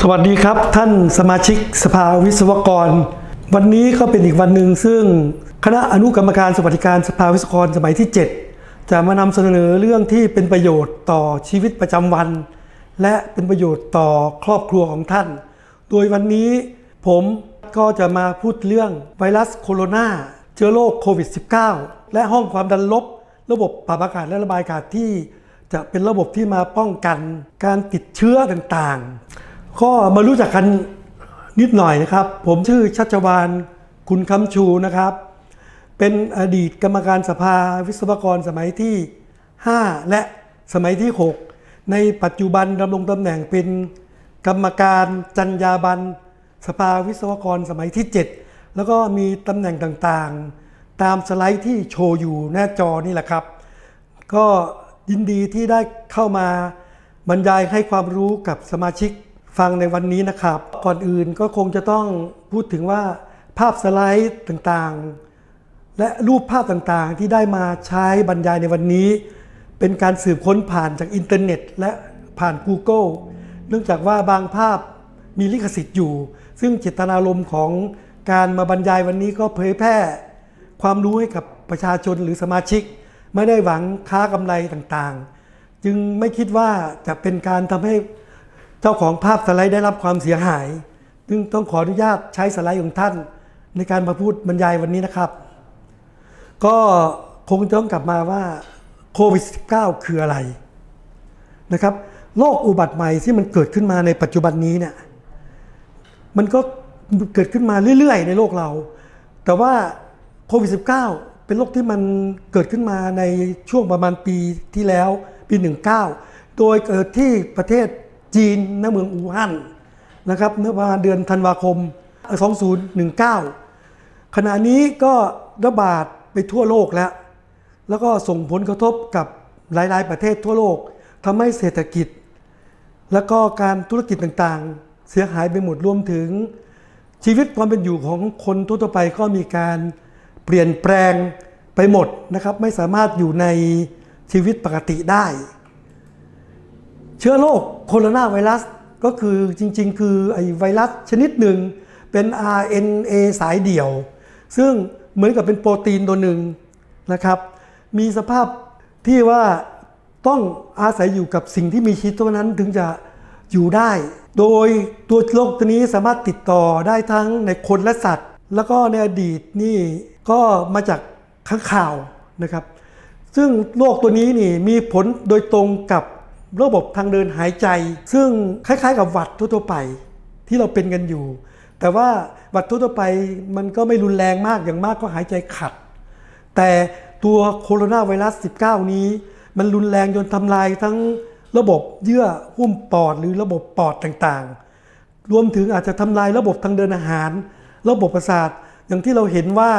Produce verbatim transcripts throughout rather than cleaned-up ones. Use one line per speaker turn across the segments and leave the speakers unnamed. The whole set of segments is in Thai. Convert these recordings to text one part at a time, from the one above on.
สวัสดีครับท่านสมาชิกสภาวิศวกรวันนี้ก็เป็นอีกวันหนึ่งซึ่งคณะอนุกรรมการสวัสดิการสภาวิศวกรสมัยที่เจ็ดจะมานำเสนอเรื่องที่เป็นประโยชน์ต่อชีวิตประจำวันและเป็นประโยชน์ต่อครอบครัวของท่านโดยวันนี้ผมก็จะมาพูดเรื่องไวรัสโคโรนาเชื้อโรคโควิด สิบเก้า และห้องความดันลบระบบปรับอากาศและระบายอากาศที่จะเป็นระบบที่มาป้องกันการติดเชื้อต่างๆก็มารู้จักกันนิดหน่อยนะครับผมชื่อชัชวาลคุณคำชูนะครับเป็นอดีตกรรมการสภาวิศวกรสมัยที่ห้าและสมัยที่หกในปัจจุบันดำรงตำแหน่งเป็นกรรมการจรรยาบรรณสภาวิศวกรสมัยที่เจ็ดแล้วก็มีตำแหน่งต่างๆตามสไลด์ที่โชว์อยู่หน้าจอนี่แหละครับก็ยินดีที่ได้เข้ามาบรรยายให้ความรู้กับสมาชิกฟังในวันนี้นะครับก่อนอื่นก็คงจะต้องพูดถึงว่าภาพสไลด์ต่างๆและรูปภาพต่างๆที่ได้มาใช้บรรยายในวันนี้เป็นการสืบค้นผ่านจากอินเทอร์เน็ตและผ่าน Google เนื่องจากว่าบางภาพมีลิขสิทธิ์อยู่ซึ่งเจตนารมณ์ของการมาบรรยายวันนี้ก็เผยแพร่ความรู้ให้กับประชาชนหรือสมาชิกไม่ได้หวังค้ากำไรต่างๆจึงไม่คิดว่าจะเป็นการทำให้เจ้าของภาพสไลด์ได้รับความเสียหายจึงต้องขออนุญาตใช้สไลด์ของท่านในการมาพูดบรรยายวันนี้นะครับก็คงต้องกลับมาว่าโควิด สิบเก้า คืออะไรนะครับโรคอุบัติใหม่ที่มันเกิดขึ้นมาในปัจจุบันนี้เนี่ยมันก็เกิดขึ้นมาเรื่อยๆในโลกเราแต่ว่าโควิด สิบเก้า เป็นโรคที่มันเกิดขึ้นมาในช่วงประมาณปีที่แล้วปีหนึ่งเก้าโดยเกิดที่ประเทศจีนณเมืองอู่ฮั่นนะครับเมื่อประมาณเดือนธันวาคมสองพันสิบเก้าขณะนี้ก็ระบาดไปทั่วโลกแล้วแล้วก็ส่งผลกระทบกับหลายๆประเทศทั่วโลกทำให้เศรษฐกิจแล้วก็การธุรกิจต่างๆเสียหายไปหมดรวมถึงชีวิตความเป็นอยู่ของคนทั่วไปก็มีการเปลี่ยนแปลงไปหมดนะครับไม่สามารถอยู่ในชีวิตปกติได้เชื้อโรคโคโรนาไวรัสก็คือจริงๆคือไอไวรัสชนิดหนึ่งเป็น อาร์ เอ็น เอ สายเดี่ยวซึ่งเหมือนกับเป็นโปรตีนตัวหนึ่งนะครับมีสภาพที่ว่าต้องอาศัยอยู่กับสิ่งที่มีชีวิตตัวนั้นถึงจะอยู่ได้โดยตัวโรคตัวนี้สามารถติดต่อได้ทั้งในคนและสัตว์แล้วก็ในอดีตนี่ก็มาจากค้างคาวนะครับซึ่งโรคตัวนี้นี่มีผลโดยตรงกับระบบทางเดินหายใจซึ่งคล้ายๆกับหวัดทั่วๆไปที่เราเป็นกันอยู่แต่ว่าหวัดทั่วๆไปมันก็ไม่รุนแรงมากอย่างมากก็หายใจขัดแต่ตัวโคโรนาไวรัส สิบเก้า นี้มันรุนแรงจนทำลายทั้งระบบเยื่อหุ้มปอดหรือระบบปอดต่างๆรวมถึงอาจจะทำลายระบบทางเดินอาหารระบบประสาทอย่างที่เราเห็นว่า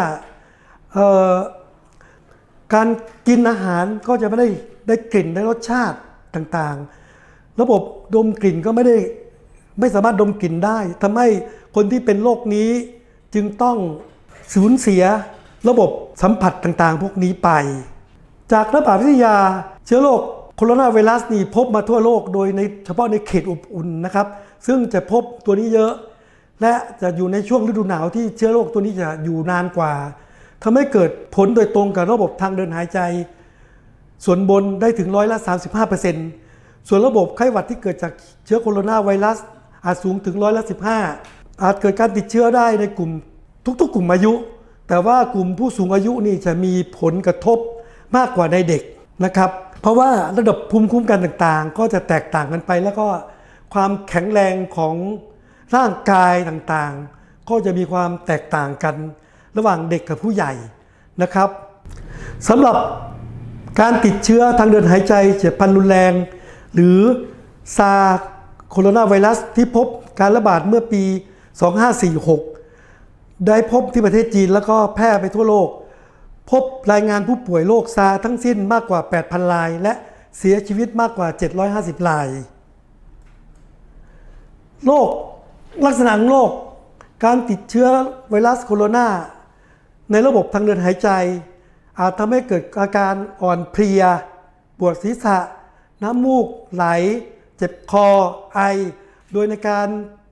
การกินอาหารก็จะไม่ได้ได้กลิ่นได้รสชาติต่างๆระบบดมกลิ่นก็ไม่ได้ไม่สามารถดมกลิ่นได้ทำให้คนที่เป็นโรคนี้จึงต้องสูญเสียระบบสัมผัสต่างๆพวกนี้ไปจากระบาดวิทยาเชื้อโรคโคโรนาไวรัสนี่พบมาทั่วโลกโดยในเฉพาะในเขตอบอุ่นนะครับซึ่งจะพบตัวนี้เยอะและจะอยู่ในช่วงฤดูหนาวที่เชื้อโรคตัวนี้จะอยู่นานกว่าทำให้เกิดผลโดยตรงกับระบบทางเดินหายใจส่วนบนได้ถึงร้อยละ สามสิบห้าเปอร์เซ็นต์ ส่วนระบบไข้หวัดที่เกิดจากเชื้อโคโรนาไวรัสอาจสูงถึงร้อยละ สิบห้า อาจเกิดการติดเชื้อได้ในกลุ่มทุกๆกลุ่มอายุแต่ว่ากลุ่มผู้สูงอายุนี่จะมีผลกระทบมากกว่าในเด็กนะครับเพราะว่าระดับภูมิคุ้มกันต่างๆก็จะแตกต่างกันไปแล้วก็ความแข็งแรงของร่างกายต่างๆก็จะมีความแตกต่างกันระหว่างเด็กกับผู้ใหญ่นะครับสำหรับการติดเชื้อทางเดินหายใจเฉียบพลันรุนแรงหรือซาร์โคโรนาไวรัสที่พบการระบาดเมื่อปีสองพันห้าร้อยสี่สิบหกได้พบที่ประเทศจีนแล้วก็แพร่ไปทั่วโลกพบรายงานผู้ป่วยโรคซาร์ทั้งสิ้นมากกว่า แปดพัน รายและเสียชีวิตมากกว่าเจ็ดร้อยห้าสิบรายโรคลักษณะของโรคการติดเชื้อไวรัสโคโรนาในระบบทางเดินหายใจอาจทำให้เกิดอาการอ่อนเพลียปวดศีรษะน้ำมูกไหลเจ็บคอไอโดยในการ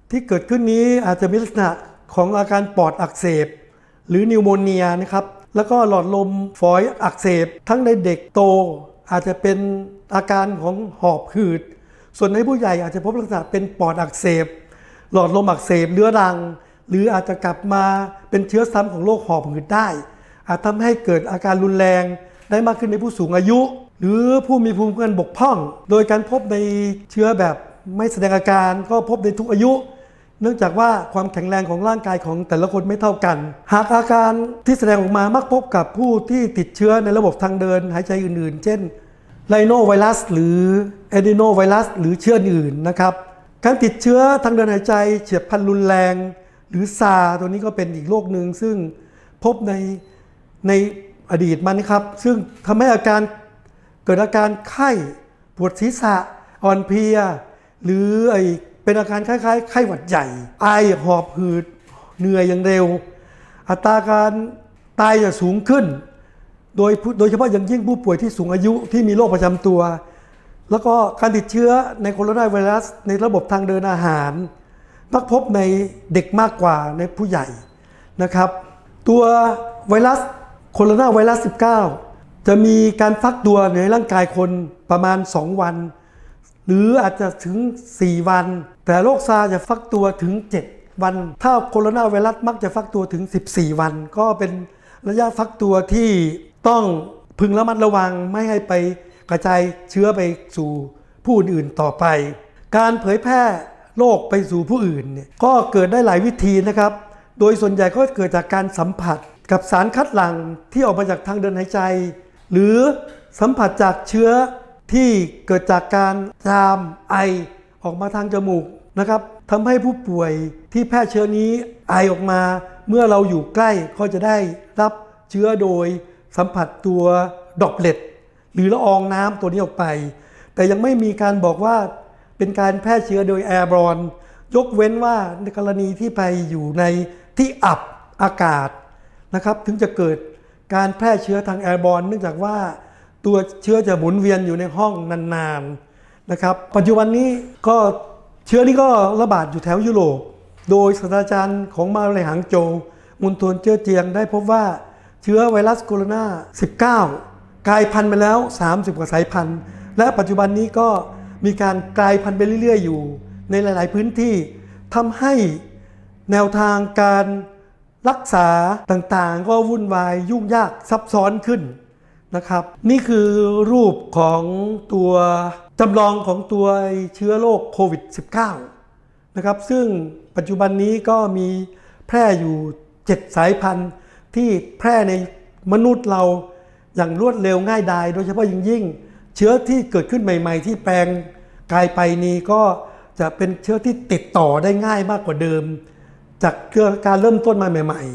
ที่เกิดขึ้นนี้อาจจะมีลักษณะของอาการปอดอักเสบหรือนิวโมเนียนะครับแล้วก็หลอดลมฝอยอักเสบทั้งในเด็กโตอาจจะเป็นอาการของหอบหืดส่วนในผู้ใหญ่อาจจะพบลักษณะเป็นปอดอักเสบหลอดลมอักเสบเรื้อรังหรืออาจจะกลับมาเป็นเชื้อซ้ำของโรคหอบหืดได้อาจทำให้เกิดอาการรุนแรงได้มากขึ้นในผู้สูงอายุหรือผู้มีภูมิคุ้มกันบกพร่องโดยการพบในเชื้อแบบไม่แสดงอาการก็พบในทุกอายุเนื่องจากว่าความแข็งแรงของร่างกายของแต่ละคนไม่เท่ากันหากอาการที่แสดงออกมามักพบกับผู้ที่ติดเชื้อในระบบทางเดินหายใจอื่นๆเช่นไรโนไวรัสหรือเอดิโนไวรัสหรือเชื้ออื่นนะครับการติดเชื้อทางเดินหายใจเฉียบพลันรุนแรงหรือซาตัวนี้ก็เป็นอีกโรคหนึ่งซึ่งพบในในอดีตมานะครับซึ่งทำให้อาการเกิดอาการไข้ปวดศีรษะอ่อนเพลียหรือไอเป็นอาการคล้ายๆไข้หวัดใหญ่ไอหอบหืดเหนื่อยอย่างเร็วอัตราการตายจะสูงขึ้นโดยโดยเฉพาะอย่างยิ่งผู้ป่วยที่สูงอายุที่มีโรคประจำตัวแล้วก็การติดเชื้อในโคโรนาไวรัสในระบบทางเดินอาหารมักพบในเด็กมากกว่าในผู้ใหญ่นะครับตัวไวรัสโคโรนาไวรัส สิบเก้า จะมีการฟักตัวในร่างกายคนประมาณสองวันหรืออาจจะถึงสี่วันแต่โรคซาร์จะฟักตัวถึงเจ็ดวันถ้าโคโรนาไวรัสมักจะฟักตัวถึงสิบสี่วันก็เป็นระยะฟักตัวที่ต้องพึงระมัดระวังไม่ให้ไปกระจายเชื้อไปสู่ผู้อื่นต่อไปการเผยแพร่โรคไปสู่ผู้อื่นเนี่ยก็เกิดได้หลายวิธีนะครับโดยส่วนใหญ่ก็เกิดจากการสัมผัสกับสารคัดหลั่งที่ออกมาจากทางเดินหายใจหรือสัมผัสจากเชื้อที่เกิดจากการจามไอออกมาทางจมูกนะครับทำให้ผู้ป่วยที่แพร่เชื้อนี้ไอออกมาเมื่อเราอยู่ใกล้ก็จะได้รับเชื้อโดยสัมผัสตัวดรอปเลตหรือละอองน้ำตัวนี้ออกไปแต่ยังไม่มีการบอกว่าเป็นการแพร่เชื้อโดยแอร์บอร์นยกเว้นว่าในกรณีที่ไปอยู่ในที่อับอากาศนะครับถึงจะเกิดการแพร่เชื้อทางแอร์บอร์นเนื่องจากว่าตัวเชื้อจะหมุนเวียนอยู่ในห้องนานๆนะครับปัจจุบันนี้ก็เชื้อนี้ก็ระบาดอยู่แถวยุโรปโดยศาสตราจารย์ของมหาวิทยาลัยหางโจวมุนทวนเจ้อเจียงได้พบว่าเชื้อไวรัสโคโรนา สิบเก้า กลายพันธุ์ไปแล้วสามสิบกว่าสายพันธุ์และปัจจุบันนี้ก็มีการกลายพันธุ์ไปเรื่อยๆอยู่ในหลายๆพื้นที่ทำให้แนวทางการรักษาต่างๆก็วุ่นวายยุ่งยากซับซ้อนขึ้นนะครับนี่คือรูปของตัวจำลองของตัวเชื้อโรคโควิด สิบเก้า นะครับซึ่งปัจจุบันนี้ก็มีแพร่อยู่เจ็ดสายพันธุ์ที่แพร่ในมนุษย์เราอย่างรวดเร็วง่ายดายโดยเฉพาะยิ่งยิ่งเชื้อที่เกิดขึ้นใหม่ๆที่แปลงกายไปนี้ก็จะเป็นเชื้อที่ติดต่อได้ง่ายมากกว่าเดิมจากการเริ่มต้นมาใหม่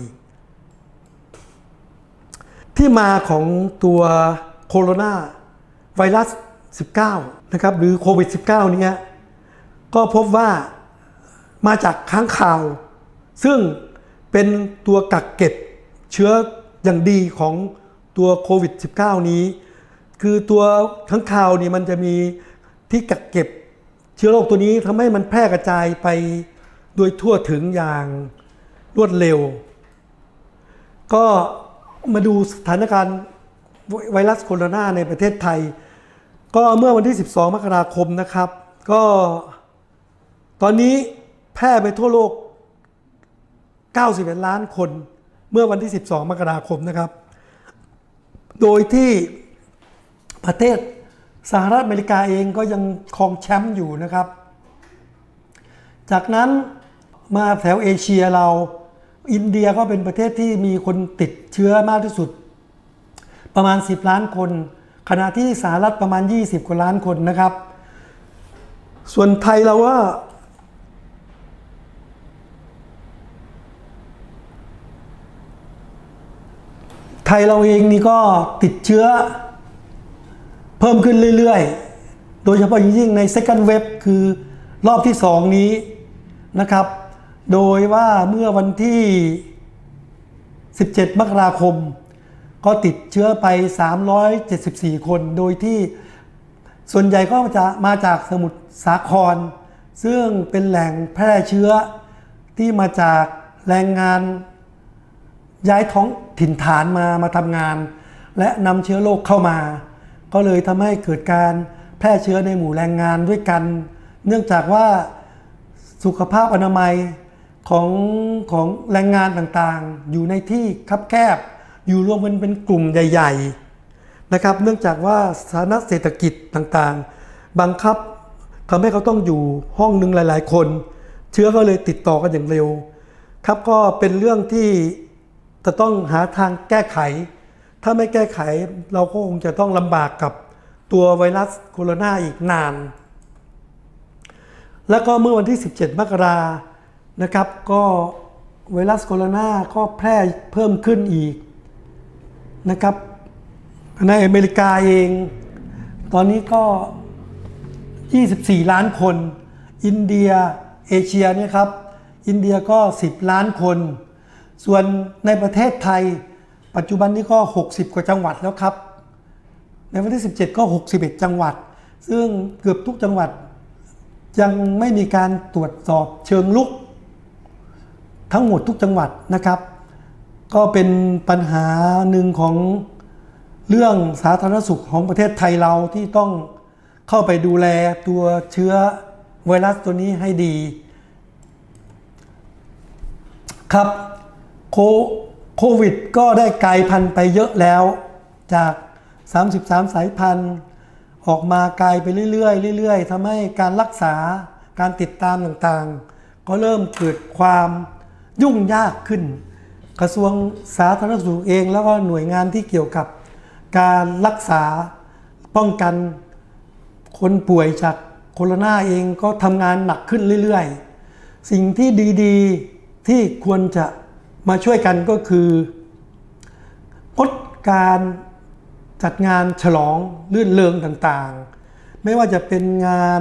ๆที่มาของตัวโคโรนาไวรัส สิบเก้า นะครับหรือโควิด สิบเก้า นี้ก็พบว่ามาจากค้างคาวซึ่งเป็นตัวกักเก็บเชื้ออย่างดีของตัวโควิด สิบเก้า นี้คือตัวค้างคาวนี่มันจะมีที่กักเก็บเชื้อโรคตัวนี้ทำให้มันแพร่กระจายไปโดยทั่วถึงอย่างรวดเร็วก็มาดูสถานการณ์ไวรัสโคโรนาในประเทศไทยก็เมื่อวันที่สิบสองมกราคมนะครับก็ตอนนี้แพร่ไปทั่วโลกเก้าสิบเอ็ดล้านคนเมื่อวันที่สิบสองมกราคมนะครับโดยที่ประเทศสหรัฐอเมริกาเองก็ยังครองแชมป์อยู่นะครับจากนั้นมาแถวเอเชียเราอินเดียก็เป็นประเทศที่มีคนติดเชื้อมากที่สุดประมาณสิบล้านคนขณะที่สหรัฐประมาณยี่สิบกว่าล้านคนนะครับส่วนไทยเราว่าไทยเราเองนี่ก็ติดเชื้อเพิ่มขึ้นเรื่อยๆโดยเฉพาะยิ่งใน second wave คือรอบที่สองนี้นะครับโดยว่าเมื่อวันที่สิบเจ็ดมกราคมก็ติดเชื้อไปสามร้อยเจ็ดสิบสี่คนโดยที่ส่วนใหญ่ก็จะมาจากสมุทรสาครซึ่งเป็นแหล่งแพร่เชื้อที่มาจากแรงงานย้ายท้องถิ่นฐานมามาทำงานและนำเชื้อโรคเข้ามาก็เลยทำให้เกิดการแพร่เชื้อในหมู่แรงงานด้วยกันเนื่องจากว่าสุขภาพอนามัยของของแรงงานต่างๆอยู่ในที่คับแคบอยู่รวมกันเป็นกลุ่มใหญ่ๆนะครับเนื่องจากว่าสถานะเศรษฐกิจต่างๆบังคับทำให้เขาต้องอยู่ห้องหนึ่งหลายๆคนเชื้อก็เลยติดต่อกันอย่างเร็วครับก็เป็นเรื่องที่จะต้องหาทางแก้ไขถ้าไม่แก้ไขเราก็คงจะต้องลำบากกับตัวไวรัสโคโรนาอีกนานแล้วก็เมื่อวันที่สิบเจ็ดมกรานะครับก็ไวรัสโคโรนาก็แพร่เพิ่มขึ้นอีกนะครับในอเมริกาเองตอนนี้ก็ยี่สิบสี่ล้านคนอินเดียเอเชียเนี่ยครับอินเดียก็สิบล้านคนส่วนในประเทศไทยปัจจุบันนี้ก็หกสิบกว่าจังหวัดแล้วครับในวันที่สิบเจ็ดก็หกสิบเอ็ดจังหวัดซึ่งเกือบทุกจังหวัดยังไม่มีการตรวจสอบเชิงลุกทั้งหมดทุกจังหวัดนะครับก็เป็นปัญหาหนึ่งของเรื่องสาธารณสุขของประเทศไทยเราที่ต้องเข้าไปดูแลตัวเชื้อไวรัสตัวนี้ให้ดีครับโคโควิดก็ได้กลายพันธุ์ไปเยอะแล้วจากสามสิบสามสายพันธุ์ออกมากลายไปเรื่อยๆเรื่อยๆทำให้การรักษาการติดตามต่างๆก็เริ่มเกิดความยุ่งยากขึ้นกระทรวงสาธารณสุขเองแล้วก็หน่วยงานที่เกี่ยวกับการรักษาป้องกันคนป่วยจากโคโรนาเองก็ทำงานหนักขึ้นเรื่อยๆสิ่งที่ดีๆที่ควรจะมาช่วยกันก็คืองดการจัดงานฉลองลื่นเริงต่างๆไม่ว่าจะเป็นงาน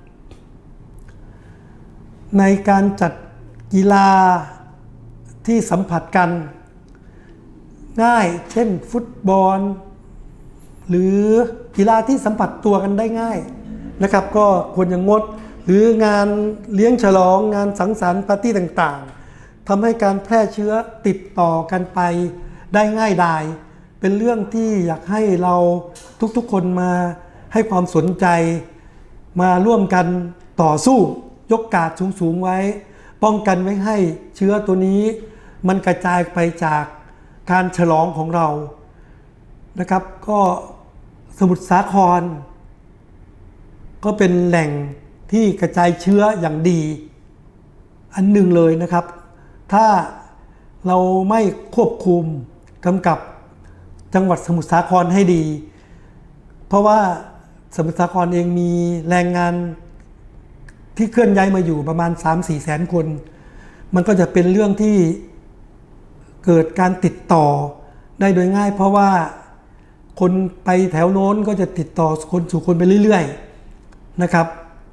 ในการจัดกีฬาที่สัมผัสกันง่ายเช่นฟุตบอลหรือกีฬาที่สัมผัสตัวกันได้ง่ายนะครับก็ควรจะงดหรืองานเลี้ยงฉลองงานสังสรรค์ปาร์ตี้ต่างๆทำให้การแพร่เชื้อติดต่อกันไปได้ง่ายดายเป็นเรื่องที่อยากให้เราทุกๆคนมาให้ความสนใจมาร่วมกันต่อสู้ยกกาดสูงๆไว้ป้องกันไม่ให้เชื้อตัวนี้มันกระจายไปจากการฉลองของเรานะครับก็สมุทรสาครก็เป็นแหล่งที่กระจายเชื้ออย่างดีอันหนึ่งเลยนะครับถ้าเราไม่ควบคุมกำกับจังหวัดสมุทรสาครให้ดีเพราะว่าสมุทรสาครเองมีแรงงานที่เคลื่อนย้ายมาอยู่ประมาณ สามถึงสี่ แสนคนมันก็จะเป็นเรื่องที่เกิดการติดต่อได้โดยง่ายเพราะว่าคนไปแถวโน้นก็จะติดต่อคนสู่คนไปเรื่อยๆนะครับ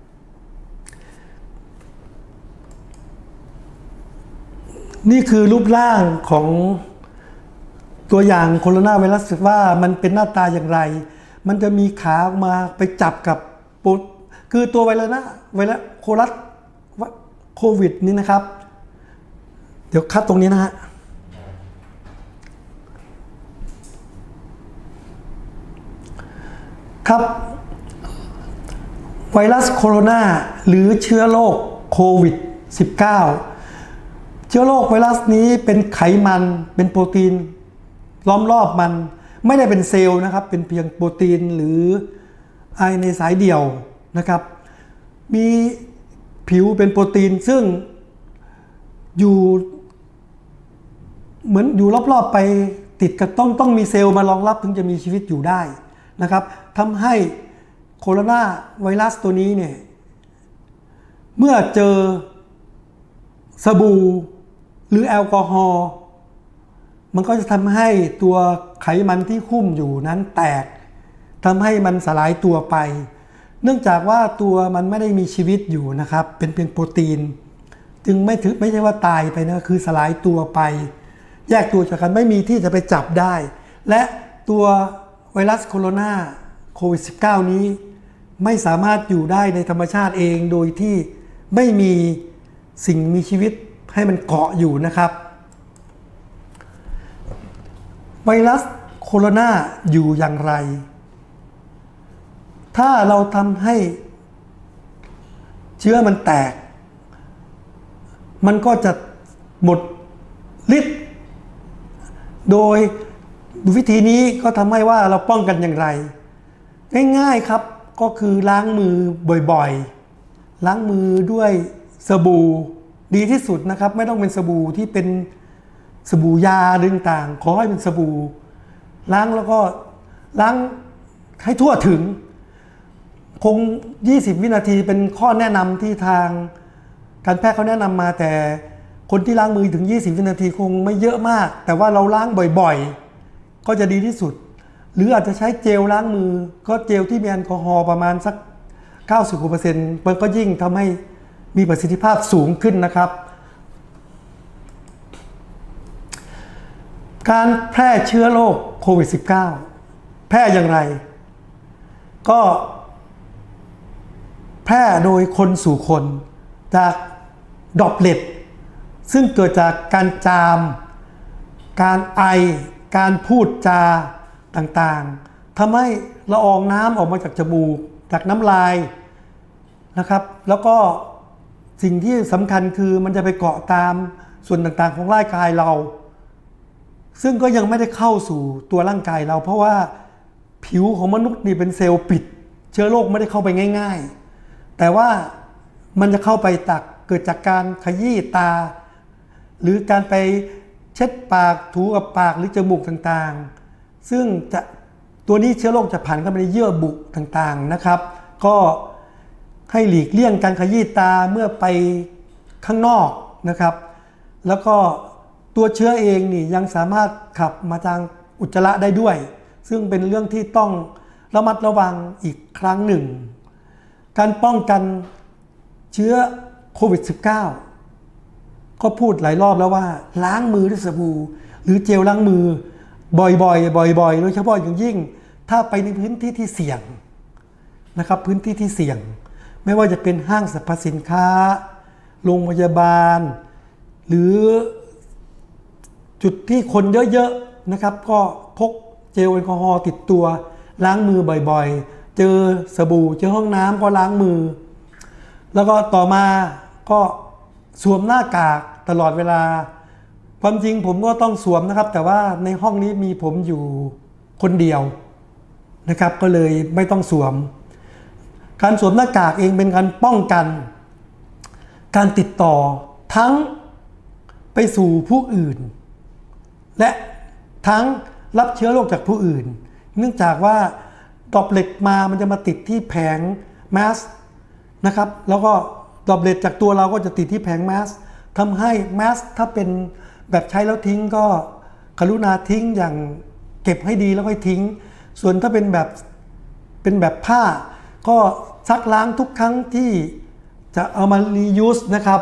นี่คือรูปร่างของตัวอย่างโคโรนาไวรัสว่ามันเป็นหน้าตาอย่างไรมันจะมีขาออกมาไปจับกับปุ๊บคือตัวไวรัสนะไวรัสโครัสโควิดนี่นะครับเดี๋ยวคัดตรงนี้นะฮะครับไวรัสโคโรนาหรือเชื้อโรคโควิด สิบเก้า เชื้อโรคไวรัสนี้เป็นไขมันเป็นโปรตีนล้อมรอบมันไม่ได้เป็นเซลล์นะครับเป็นเพียงโปรตีนหรือไอในสายเดี่ยวนะครับมีผิวเป็นโปรตีนซึ่งอยู่เหมือนอยู่รอบๆไปติดกับต้องต้องมีเซลล์มารองรับถึงจะมีชีวิตอยู่ได้นะครับทำให้โคโรนาไวรัสตัวนี้เนี่ยเมื่อเจอสบู่หรือแอลกอฮอล์มันก็จะทำให้ตัวไขมันที่คุ้มอยู่นั้นแตกทำให้มันสลายตัวไปเนื่องจากว่าตัวมันไม่ได้มีชีวิตอยู่นะครับเป็นเพียงโปรตีนจึงไม่ถือไม่ใช่ว่าตายไปนะคือสลายตัวไปแยกตัวจากกันไม่มีที่จะไปจับได้และตัวไวรัสโคโรนาโควิด สิบเก้า นี้ไม่สามารถอยู่ได้ในธรรมชาติเองโดยที่ไม่มีสิ่งมีชีวิตให้มันเกาะอยู่นะครับไวรัสโคโรนาอยู่อย่างไรถ้าเราทำให้เชื้อมันแตกมันก็จะหมดฤทธิ์โดยวิธีนี้ก็ทำให้ว่าเราป้องกันอย่างไรง่ายๆครับก็คือล้างมือบ่อยๆล้างมือด้วยสบู่ดีที่สุดนะครับไม่ต้องเป็นสบู่ที่เป็นสบู่ยาต่างๆขอให้เป็นสบู่ล้างแล้วก็ล้างให้ทั่วถึงคงยี่สิบวินาทีเป็นข้อแนะนำที่ทางการแพทย์เขาแนะนำมาแต่คนที่ล้างมือถึงยี่สิบวินาทีคงไม่เยอะมากแต่ว่าเราล้างบ่อยๆก็จะดีที่สุดหรืออาจจะใช้เจลล้างมือก็เจลที่มีแอลกอฮอล์ประมาณสัก เก้าสิบกว่าเปอร์เซ็นต์ มันก็ยิ่งทำให้มีประสิทธิภาพสูงขึ้นนะครับการแพร่เชื้อโรคโควิด สิบเก้า แพร่อย่างไรก็แพร่โดยคนสู่คนจากดรอปเลตซึ่งเกิดจากการจามการไอการพูดจาต่างๆทำให้ละอองน้ำออกมาจากจมูกจากน้ำลายนะครับแล้วก็สิ่งที่สำคัญคือมันจะไปเกาะตามส่วนต่างๆของร่างกายเราซึ่งก็ยังไม่ได้เข้าสู่ตัวร่างกายเราเพราะว่าผิวของมนุษย์นี่เป็นเซลล์ปิดเชื้อโรคไม่ได้เข้าไปง่ายๆแต่ว่ามันจะเข้าไปจากเกิดจากการขยี้ตาหรือการไปเช็ดปากถูกับปากหรือจมูกต่างๆซึ่งจะตัวนี้เชื้อโรคจะผ่านเข้าไปในเยื่อบุต่างๆนะครับก็ให้หลีกเลี่ยงการขยี้ตาเมื่อไปข้างนอกนะครับแล้วก็ตัวเชื้อเองนี่ยังสามารถขับมาทางอุจจาระได้ด้วยซึ่งเป็นเรื่องที่ต้องระมัดระวังอีกครั้งหนึ่งการป้องกันเชื้อโควิด สิบเก้า ก็พูดหลายรอบแล้วว่าล้างมือด้วยสบู่หรือเจลล้างมือบ่อยๆบ่อยๆโดยเฉพาะอย่างยิ่งถ้าไปในพื้นที่ที่เสี่ยงนะครับพื้นที่ที่เสี่ยงไม่ว่าจะเป็นห้างสรรพสินค้าโรงพยาบาลหรือจุดที่คนเยอะๆนะครับก็พกเจลแอลกอฮอล์ติดตัวล้างมือบ่อยๆเจอสบู่เจอห้องน้ำก็ล้างมือแล้วก็ต่อมาก็สวมหน้ากากตลอดเวลาความจริงผมก็ต้องสวมนะครับแต่ว่าในห้องนี้มีผมอยู่คนเดียวนะครับก็เลยไม่ต้องสวมการสวมหน้ากากเองเป็นการป้องกันการติดต่อทั้งไปสู่ผู้อื่นและทั้งรับเชื้อโรคจากผู้อื่นเนื่องจากว่าดรอปเลตมามันจะมาติดที่แผงแมสนะครับแล้วก็ดรอปเลตจากตัวเราก็จะติดที่แผงแมสทำให้แมสถ้าเป็นแบบใช้แล้วทิ้งก็กรุณาทิ้งอย่างเก็บให้ดีแล้วค่อยทิ้งส่วนถ้าเป็นแบบเป็นแบบผ้าก็ซักล้างทุกครั้งที่จะเอามารียูสนะครับ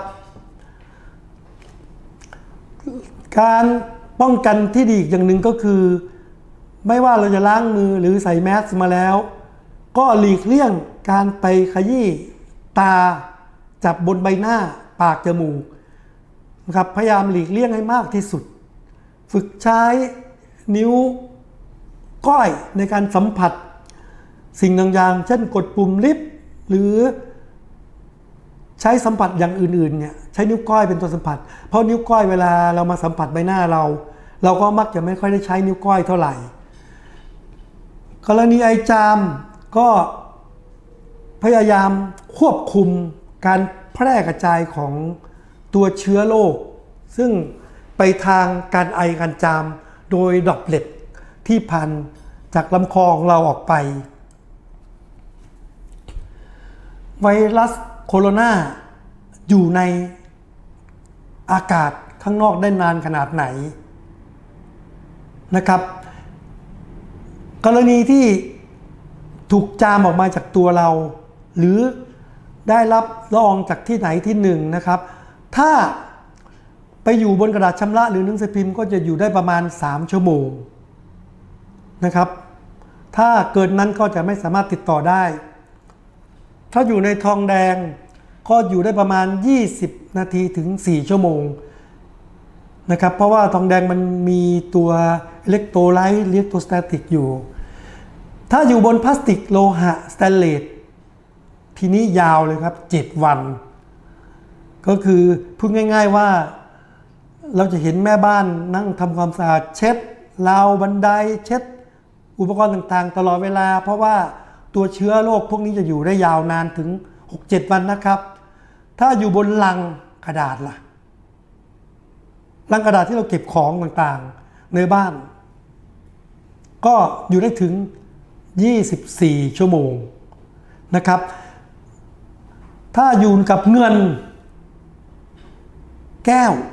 การป้องกันที่ดีอีกอย่างหนึ่งก็คือไม่ว่าเราจะล้างมือหรือใส่แมสมาแล้วก็หลีกเลี่ยงการไปขยี้ตาจับบนใบหน้าปากจมูกนะครับพยายามหลีกเลี่ยงให้มากที่สุดฝึกใช้นิ้วก้อยในการสัมผัสสิ่งอย่างๆเช่นกดปุ่มลิฟต์หรือใช้สัมผัสอย่างอื่นๆเนี่ยใช้นิ้วก้อยเป็นตัวสัมผัสเพราะนิ้วก้อยเวลาเรามาสัมผัสใบหน้าเราเราก็มักจะไม่ค่อยได้ใช้นิ้วก้อยเท่าไหร่กรณีไอจามก็พยายามควบคุมการแพร่กระจายของตัวเชื้อโรคซึ่งไปทางการไอการจามโดยดรอปเลตที่ผ่านจากลำคอของเราออกไปไวรัสโคโรนาอยู่ในอากาศข้างนอกได้นานขนาดไหนนะครับกรณีที่ถูกจามออกมาจากตัวเราหรือได้รับละอองจากที่ไหนที่หนึ่งนะครับถ้าไปอยู่บนกระดาษชำระหรือหนังสือพิมพ์ก็จะอยู่ได้ประมาณสามชั่วโมงนะครับถ้าเกินนั้นก็จะไม่สามารถติดต่อได้ถ้าอยู่ในทองแดงก็อยู่ได้ประมาณยี่สิบนาทีถึงสี่ชั่วโมงนะครับเพราะว่าทองแดงมันมีตัวอิเล็กโทรไลต์อิเล็กโทรสแตติกอยู่ถ้าอยู่บนพลาสติกโลหะสแตนเลสทีนี้ยาวเลยครับเจ็ดวันก็คือพูดง่ายๆว่าเราจะเห็นแม่บ้านนั่งทำความสะอาดเช็ดราวบันไดเช็ดอุปกรณ์ต่างๆตลอดเวลาเพราะว่าตัวเชื้อโรคพวกนี้จะอยู่ได้ยาวนานถึง หกเจ็ด วันนะครับถ้าอยู่บนลังกระดาษล่ะลังกระดาษที่เราเก็บของต่างๆในบ้านก็อยู่ได้ถึงยี่สิบสี่ชั่วโมงนะครับถ้าอยู่กับเงินแก้ว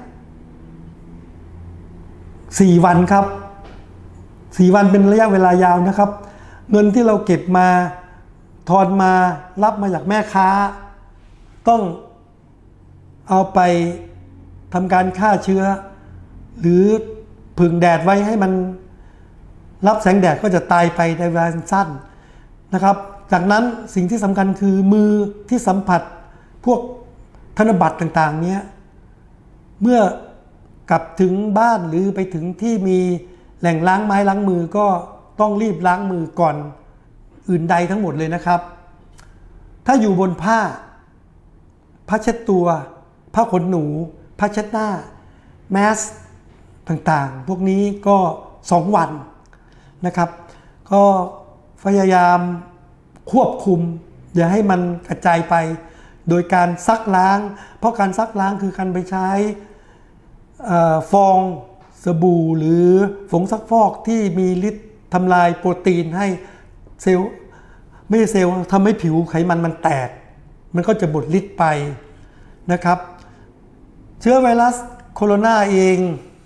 สี่วันครับสี่วันเป็นระยะเวลายาวนะครับเงินที่เราเก็บมาทอนมารับมาจากแม่ค้าต้องเอาไปทำการฆ่าเชื้อหรือผึ่งแดดไว้ให้มันรับแสงแดดก็จะตายไปในเวลาสั้นนะครับจากนั้นสิ่งที่สำคัญคือมือที่สัมผัสพวกธนบัตรต่างๆเนี้ยเมื่อกลับถึงบ้านหรือไปถึงที่มีแหล่งล้างไม้ล้างมือก็ต้องรีบล้างมือก่อนอื่นใดทั้งหมดเลยนะครับถ้าอยู่บนผ้าผ้าเช็ดตัวผ้าขนหนูผ้าเช็ดหน้าแมสต่างๆพวกนี้ก็สองวันนะครับก็พยายามควบคุมอย่าให้มันกระจายไปโดยการซักล้างเพราะการซักล้างคือการไปใช้ฟองสบู่หรือผงซักฟอกที่มีฤทธิ์ทำลายโปรตีนให้เซลล์ไม่ใช่เซลล์ทำให้ผิวไขมันมันแตกมันก็จะหมดฤทธิ์ไปนะครับเชื้อไวรัสโคโรนาเอง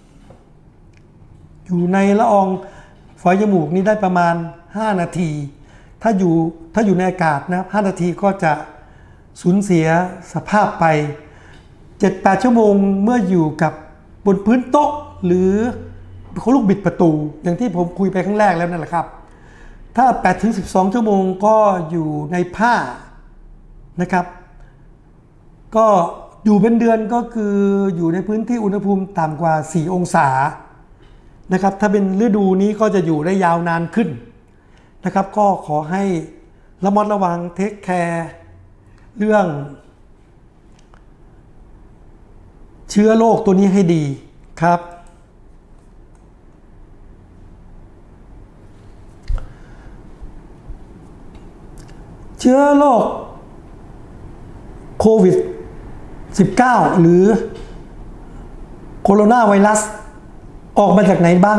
อยู่ในละอองฝอยจมูกนี้ได้ประมาณห้านาทีถ้าอยู่ถ้าอยู่ในอากาศนะห้านาทีก็จะสูญเสียสภาพไป เจ็ดแปด ชั่วโมงเมื่ออยู่กับบนพื้นโต๊ะหรือเขาลูกบิดประตูอย่างที่ผมคุยไปครั้งแรกแล้วนั่นแหละครับถ้า แปดถึงสิบสอง ชั่วโมงก็อยู่ในผ้านะครับก็อยู่เป็นเดือนก็คืออยู่ในพื้นที่อุณหภูมิต่ำกว่าสี่องศานะครับถ้าเป็นฤดูนี้ก็จะอยู่ได้ยาวนานขึ้นนะครับก็ขอให้ระมัดระวังเทคแคร์เรื่องเชื้อโรคตัวนี้ให้ดีครับเชื้อโรคโควิด สิบเก้า หรือโคโรนาไวรัสออกมาจากไหนบ้าง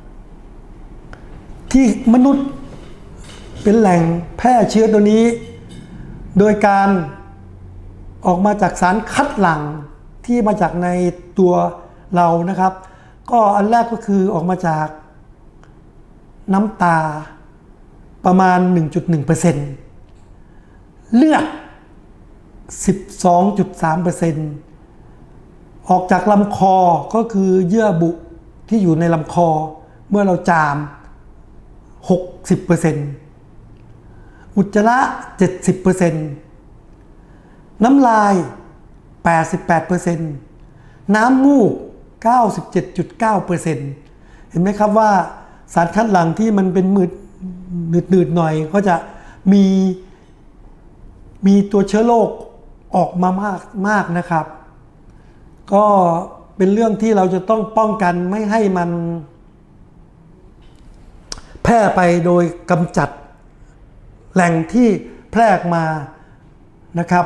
ที่มนุษย์เป็นแหล่งแพร่เชื้อตัวนี้โดยการออกมาจากสารคัดหลั่งที่มาจากในตัวเรานะครับก็อันแรกก็คือออกมาจากน้ำตาประมาณ หนึ่งจุดหนึ่งเปอร์เซ็นต์ เลือด สิบสองจุดสามเปอร์เซ็นต์ ออกจากลำคอก็คือเยื่อบุที่อยู่ในลำคอเมื่อเราจาม หกสิบเปอร์เซ็นต์ อุจจาระ เจ็ดสิบเปอร์เซ็นต์ น้ำลาย แปดสิบแปดเปอร์เซ็นต์ น้ำมูก เก้าสิบเจ็ดจุดเก้าเปอร์เซ็นต์ เห็นไหมครับว่าสารคัดหลั่งที่มันเป็นมืดหนืดๆหน่อยก็จะมีมีตัวเชื้อโรคออกมามากมากนะครับก็เป็นเรื่องที่เราจะต้องป้องกันไม่ให้มันแพร่ไปโดยกำจัดแหล่งที่แพร่ออกมานะครับ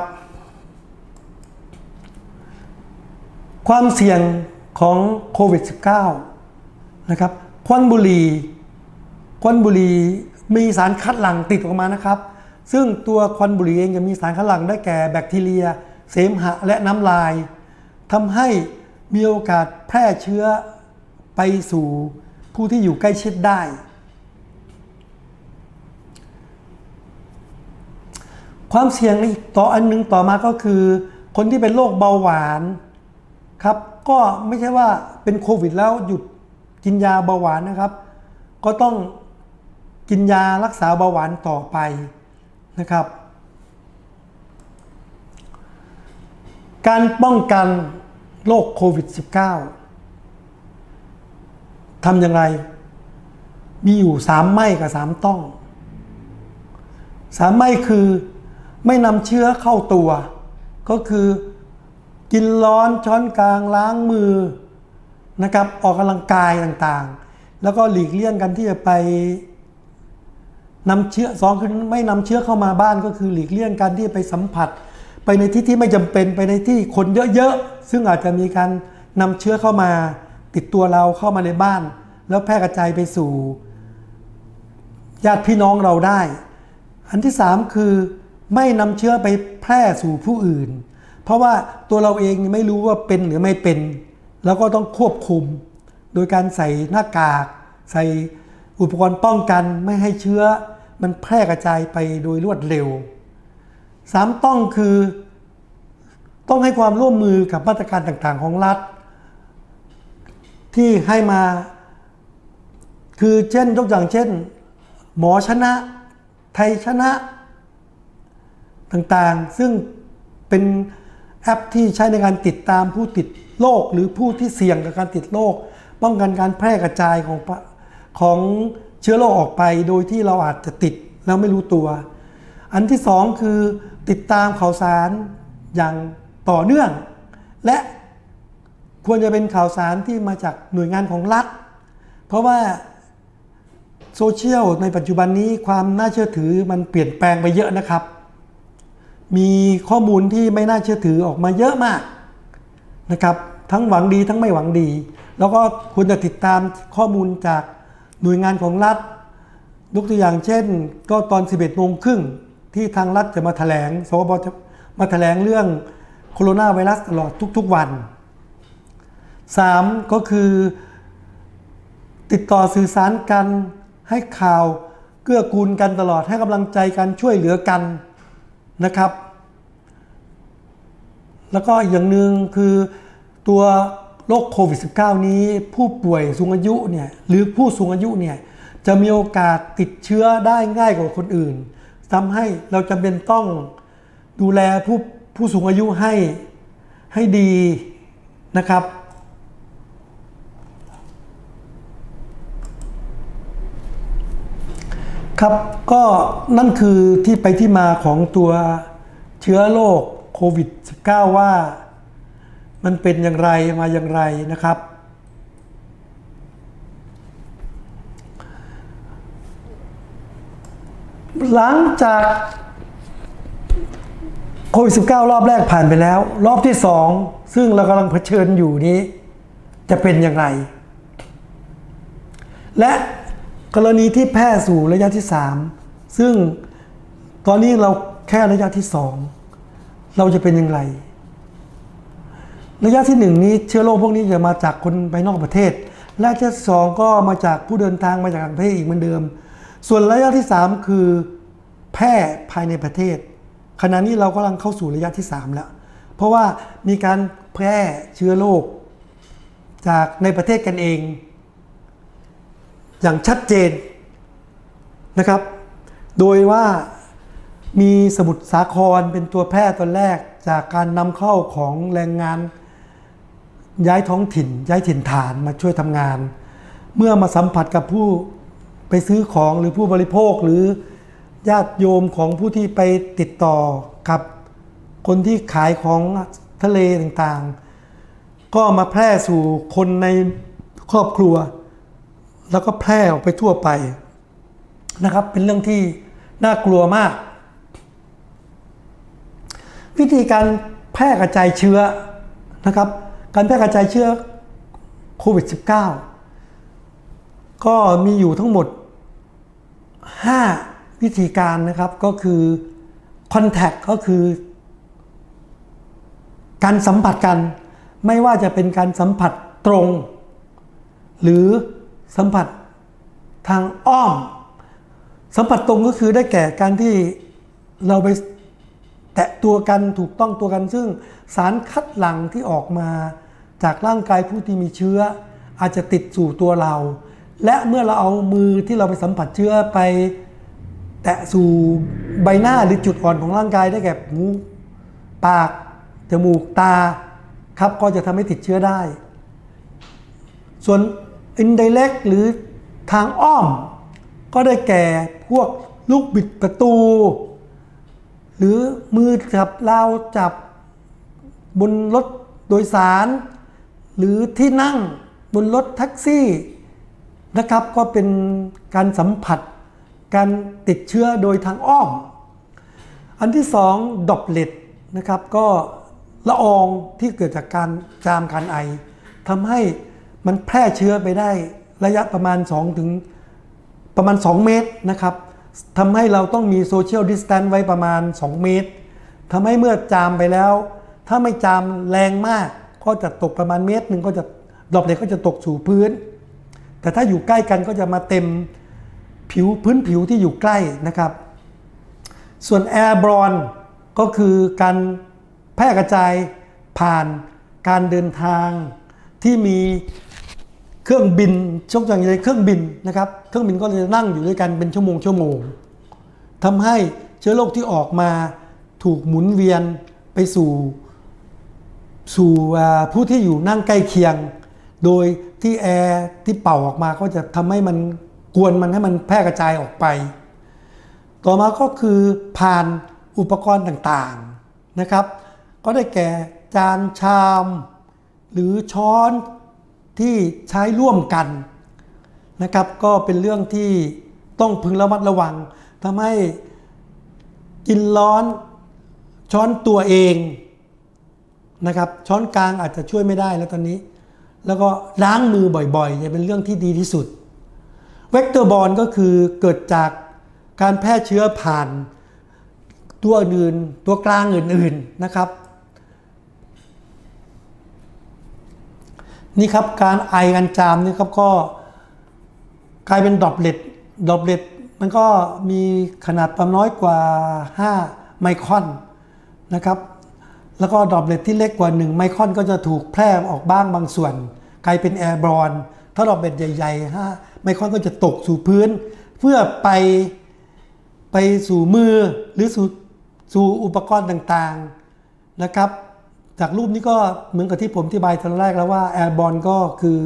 ความเสี่ยงของโควิด สิบเก้า นะครับควันบุหรี่ควันบุหรี่มีสารคัดหลั่งติดออกมานะครับซึ่งตัวควันบุหรี่เองจะมีสารคัดหลั่งได้แก่แบคทีเรียเสมหะและน้ำลายทำให้มีโอกาสแพร่เชื้อไปสู่ผู้ที่อยู่ใกล้ชิดได้ความเสี่ยงอีกต่ออันนึงต่อมาก็คือคนที่เป็นโรคเบาหวานครับก็ไม่ใช่ว่าเป็นโควิดแล้วหยุดกินยาเบาหวานนะครับก็ต้องกินยารักษาเบาหวานต่อไปนะครับการป้องกันโรคโควิด สิบเก้า ทำอย่างไรมีอยู่สามไม่กับสามต้องสามไม่คือไม่นำเชื้อเข้าตัวก็คือกินร้อนช้อนกลางล้างมือนะครับออกกำลังกายต่างๆแล้วก็หลีกเลี่ยงกันที่จะไปนำเชื้อสองคือไม่นำเชื้อเข้ามาบ้านก็คือหลีกเลี่ยงการที่ไปสัมผัสไปในที่ที่ไม่จำเป็นไปในที่คนเยอะๆซึ่งอาจจะมีการนำเชื้อเข้ามาติดตัวเราเข้ามาในบ้านแล้วแพร่กระจายไปสู่ญาติพี่น้องเราได้อันที่สามคือไม่นำเชื้อไปแพร่สู่ผู้อื่นเพราะว่าตัวเราเองไม่รู้ว่าเป็นหรือไม่เป็นแล้วก็ต้องควบคุมโดยการใส่หน้ากากใส่อุปกรณ์ป้องกันไม่ให้เชื้อมันแพร่กระจายไปโดยรวดเร็วสามต้องคือต้องให้ความร่วมมือกับมาตรการต่างๆของรัฐที่ให้มาคือเช่นยกอย่างเช่นหมอชนะไทยชนะต่างๆซึ่งเป็นแอปที่ใช้ในการติดตามผู้ติดโรคหรือผู้ที่เสี่ยงกับการติดโรคป้องกันการแพร่กระจายของของเชื้อโรคออกไปโดยที่เราอาจจะติดแล้วไม่รู้ตัวอันที่สองคือติดตามข่าวสารอย่างต่อเนื่องและควรจะเป็นข่าวสารที่มาจากหน่วยงานของรัฐเพราะว่าโซเชียลในปัจจุบันนี้ความน่าเชื่อถือมันเปลี่ยนแปลงไปเยอะนะครับมีข้อมูลที่ไม่น่าเชื่อถือออกมาเยอะมากนะครับทั้งหวังดีทั้งไม่หวังดีแล้วก็ควรจะติดตามข้อมูลจากหน่วยงานของรัฐยกตัวอย่างเช่นก็ตอน สิบเอ็ดโมงครึ่งที่ทางรัฐจะมาแถลงสคบจะมาแถลงเรื่องโคโรนาไวรัสตลอดทุกๆวันสามก็คือติดต่อสื่อสารกันให้ข่าวเกื้อกูลกันตลอดให้กำลังใจกันช่วยเหลือกันนะครับแล้วก็อีกอย่างหนึ่งคือตัวโรคโควิด สิบเก้า นี้ผู้ป่วยสูงอายุเนี่ยหรือผู้สูงอายุเนี่ยจะมีโอกาสติดเชื้อได้ง่ายกว่าคนอื่นทำให้เราจำเป็นต้องดูแลผู้ผู้สูงอายุให้ให้ดีนะครับครับก็นั่นคือที่ไปที่มาของตัวเชื้อโรคโควิด สิบเก้า ว่ามันเป็นอย่างไรมาอย่างไรนะครับหลังจากโควิด สิบเก้า รอบแรกผ่านไปแล้วรอบที่สองซึ่งเรากำลังเผชิญอยู่นี้จะเป็นอย่างไรและกรณีที่แพร่สู่ระยะที่สามซึ่งตอนนี้เราแค่ระยะที่สองเราจะเป็นอย่างไรระยะที่หนึ่งนี้เชื้อโรคพวกนี้จะมาจากคนภายนอกประเทศและระยะที่สองก็มาจากผู้เดินทางมาจากต่างประเทศอีกเหมือนเดิมส่วนระยะที่สามคือแพร่ภายในประเทศขณะนี้เรากำลังเข้าสู่ระยะที่สามแล้วเพราะว่ามีการแพร่เชื้อโรคจากในประเทศกันเองอย่างชัดเจนนะครับโดยว่ามีสมุทรสาครเป็นตัวแพร่ตอนแรกจากการนำเข้าของแรงงานย้ายท้องถิ่นย้ายถิ่นฐานมาช่วยทำงานเมื่อมาสัมผัสกับผู้ไปซื้อของหรือผู้บริโภคหรือญาติโยมของผู้ที่ไปติดต่อกับคนที่ขายของทะเลต่างๆก็มาแพร่สู่คนในครอบครัวแล้วก็แพร่ออกไปทั่วไปนะครับเป็นเรื่องที่น่ากลัวมากวิธีการแพร่กระจายเชื้อนะครับการแพร่กระจายเชื้อโควิด สิบเก้า ก็มีอยู่ทั้งหมดห้าวิธีการนะครับก็คือ contact ก็คือการสัมผัสกันไม่ว่าจะเป็นการสัมผัสตรงหรือสัมผัสทางอ้อมสัมผัสตรงก็คือได้แก่การที่เราไปแตะตัวกันถูกต้องตัวกันซึ่งสารคัดหลั่งที่ออกมาจากร่างกายผู้ที่มีเชื้ออาจจะติดสู่ตัวเราและเมื่อเราเอามือที่เราไปสัมผัสเชื้อไปแตะสู่ใบหน้าหรือจุดอ่อนของร่างกายได้แก่หูปากจมูกตาครับก็จะทำให้ติดเชื้อได้ส่วน indirect หรือทางอ้อมก็ได้แก่พวกลูกบิดประตูหรือมือจับราวจับบนรถโดยสารหรือที่นั่งบนรถแท็กซี่นะครับก็เป็นการสัมผัสการติดเชื้อโดยทางอ้อมอันที่สองดอปเลตนะครับก็ละอองที่เกิดจากการจามการไอทำให้มันแพร่เชื้อไปได้ระยะประมาณ2ถึงประมาณสองเมตรนะครับทำให้เราต้องมีโซเชียลดิสแทนซ์ไว้ประมาณสองเมตรทำให้เมื่อจามไปแล้วถ้าไม่จามแรงมากก็จะตกประมาณเมตรหนึ่งก็จะดรอปเลยก็จะตกสู่พื้นแต่ถ้าอยู่ใกล้กันก็จะมาเต็มผิวพื้นผิวที่อยู่ใกล้นะครับส่วนแอร์บรอนก็คือการแพร่กระจายผ่านการเดินทางที่มีเครื่องบินชกอย่างในเครื่องบินนะครับเครื่องบินก็จะนั่งอยู่ด้วยกันเป็นชั่วโมงชั่วโมงทำให้เชื้อโรคที่ออกมาถูกหมุนเวียนไปสู่สู่ผู้ที่อยู่นั่งใกล้เคียงโดยที่แอร์ที่เป่าออกมาก็จะทำให้มันกวนมันให้มันแพร่กระจายออกไปต่อมาก็คือผ่านอุปกรณ์ต่างๆนะครับก็ได้แก่จานชามหรือช้อนที่ใช้ร่วมกันนะครับก็เป็นเรื่องที่ต้องพึงระมัดระวังทำให้กินร้อนช้อนตัวเองนะครับช้อนกลางอาจจะช่วยไม่ได้แล้วตอนนี้แล้วก็ล้างมือบ่อยๆจะเป็นเรื่องที่ดีที่สุดเวกเตอร์บอร์นก็คือเกิดจากการแพร่เชื้อผ่านตัวอื่นตัวกลางอื่นๆนะครับนี่ครับการไอการจามนี่ครับก็กลายเป็นดรอปเลตดรอปเลตมันก็มีขนาดประมาณน้อยกว่าห้าไมครอนนะครับแล้วก็ดรอปเลตที่เล็กกว่าหนึ่งไมครอนก็จะถูกแพร่ออกบ้างบางส่วนกลายเป็นแอร์บรอนถ้าดรอปเลตใหญ่ๆห้าไมครอนก็จะตกสู่พื้นเพื่อไปไปสู่มือหรือสู่สู่อุปกรณ์ต่างๆนะครับจากรูปนี้ก็เหมือนกับที่ผมอธิบายตอนแรกแล้วว่าแอร์บอร์นก็คือ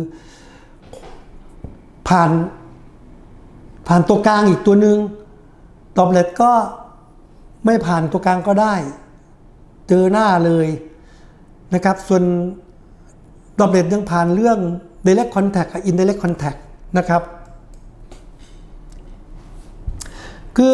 ผ่านผ่านตัวกลางอีกตัวหนึ่งดรอปเลตก็ไม่ผ่านตัวกลางก็ได้เจอหน้าเลยนะครับส่วนดรอปเลตยังผ่านเรื่อง direct contact กับ indirect contact นะครับคือ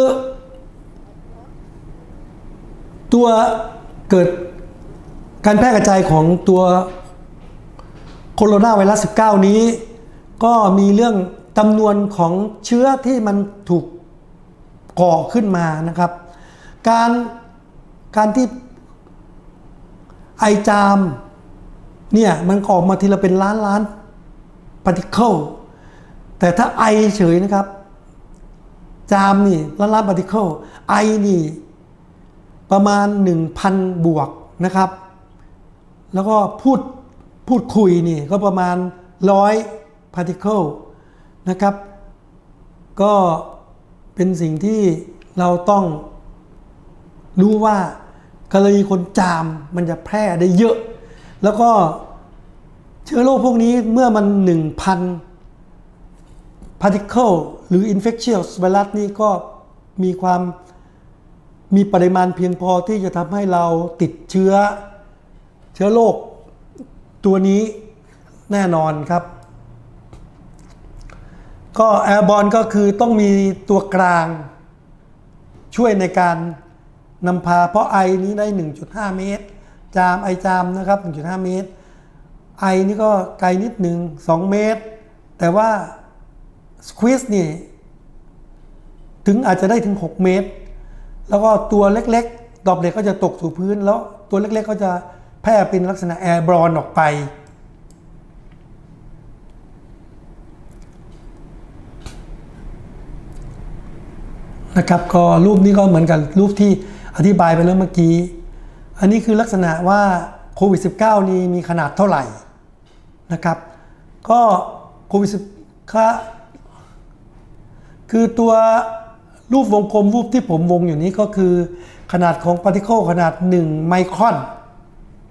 ตัวเกิดการแพร่กระจายของตัวโคโรนาไวรัส สิบเก้า นี้ก็มีเรื่องจำนวนของเชื้อที่มันถูกก่อขึ้นมานะครับการการที่ไอจามเนี่ยมันออกมาทีละเป็นล้านล้านพาร์ติเคิลแต่ถ้าไอเฉยนะครับจามนี่ล้านล้านพาร์ติเคิลไอนี่ประมาณ หนึ่งพัน บวกนะครับแล้วก็พูดพูดคุยนี่ก็ประมาณหนึ่งร้อยพาร์ติเคิลนะครับก็เป็นสิ่งที่เราต้องรู้ว่ากรณีคนจามมันจะแพร่ได้เยอะแล้วก็เชื้อโรคพวกนี้เมื่อมัน หนึ่งพัน particle หรือ infectious virus นี่ก็มีความมีปริมาณเพียงพอที่จะทำให้เราติดเชื้อเชื้อโรคตัวนี้แน่นอนครับก็แอร์บอร์นก็คือต้องมีตัวกลางช่วยในการนำพาเพราะไอนี้ได้ หนึ่งจุดห้า เมตรจามไอจามนะครับ หนึ่งจุดห้า เมตรไอนี่ก็ไกลนิดหนึ่งสองเมตรแต่ว่าสควีซนี่ถึงอาจจะได้ถึงหกเมตรแล้วก็ตัวเล็กๆดรอปเลตก็จะตกสู่พื้นแล้วตัวเล็กๆก็จะแพร่เป็นลักษณะแอร์บรอนออกไปนะครับก็รูปนี้ก็เหมือนกับรูปที่อธิบายไปแล้วเมื่อกี้อันนี้คือลักษณะว่าโควิด สิบเก้า นี้มีขนาดเท่าไหร่นะครับก็โควิด สิบเก้า คือตัวรูปวงกลมรูปที่ผมวงอยู่นี้ก็คือขนาดของพาร์ติเคิลขนาดหนึ่งไมครอน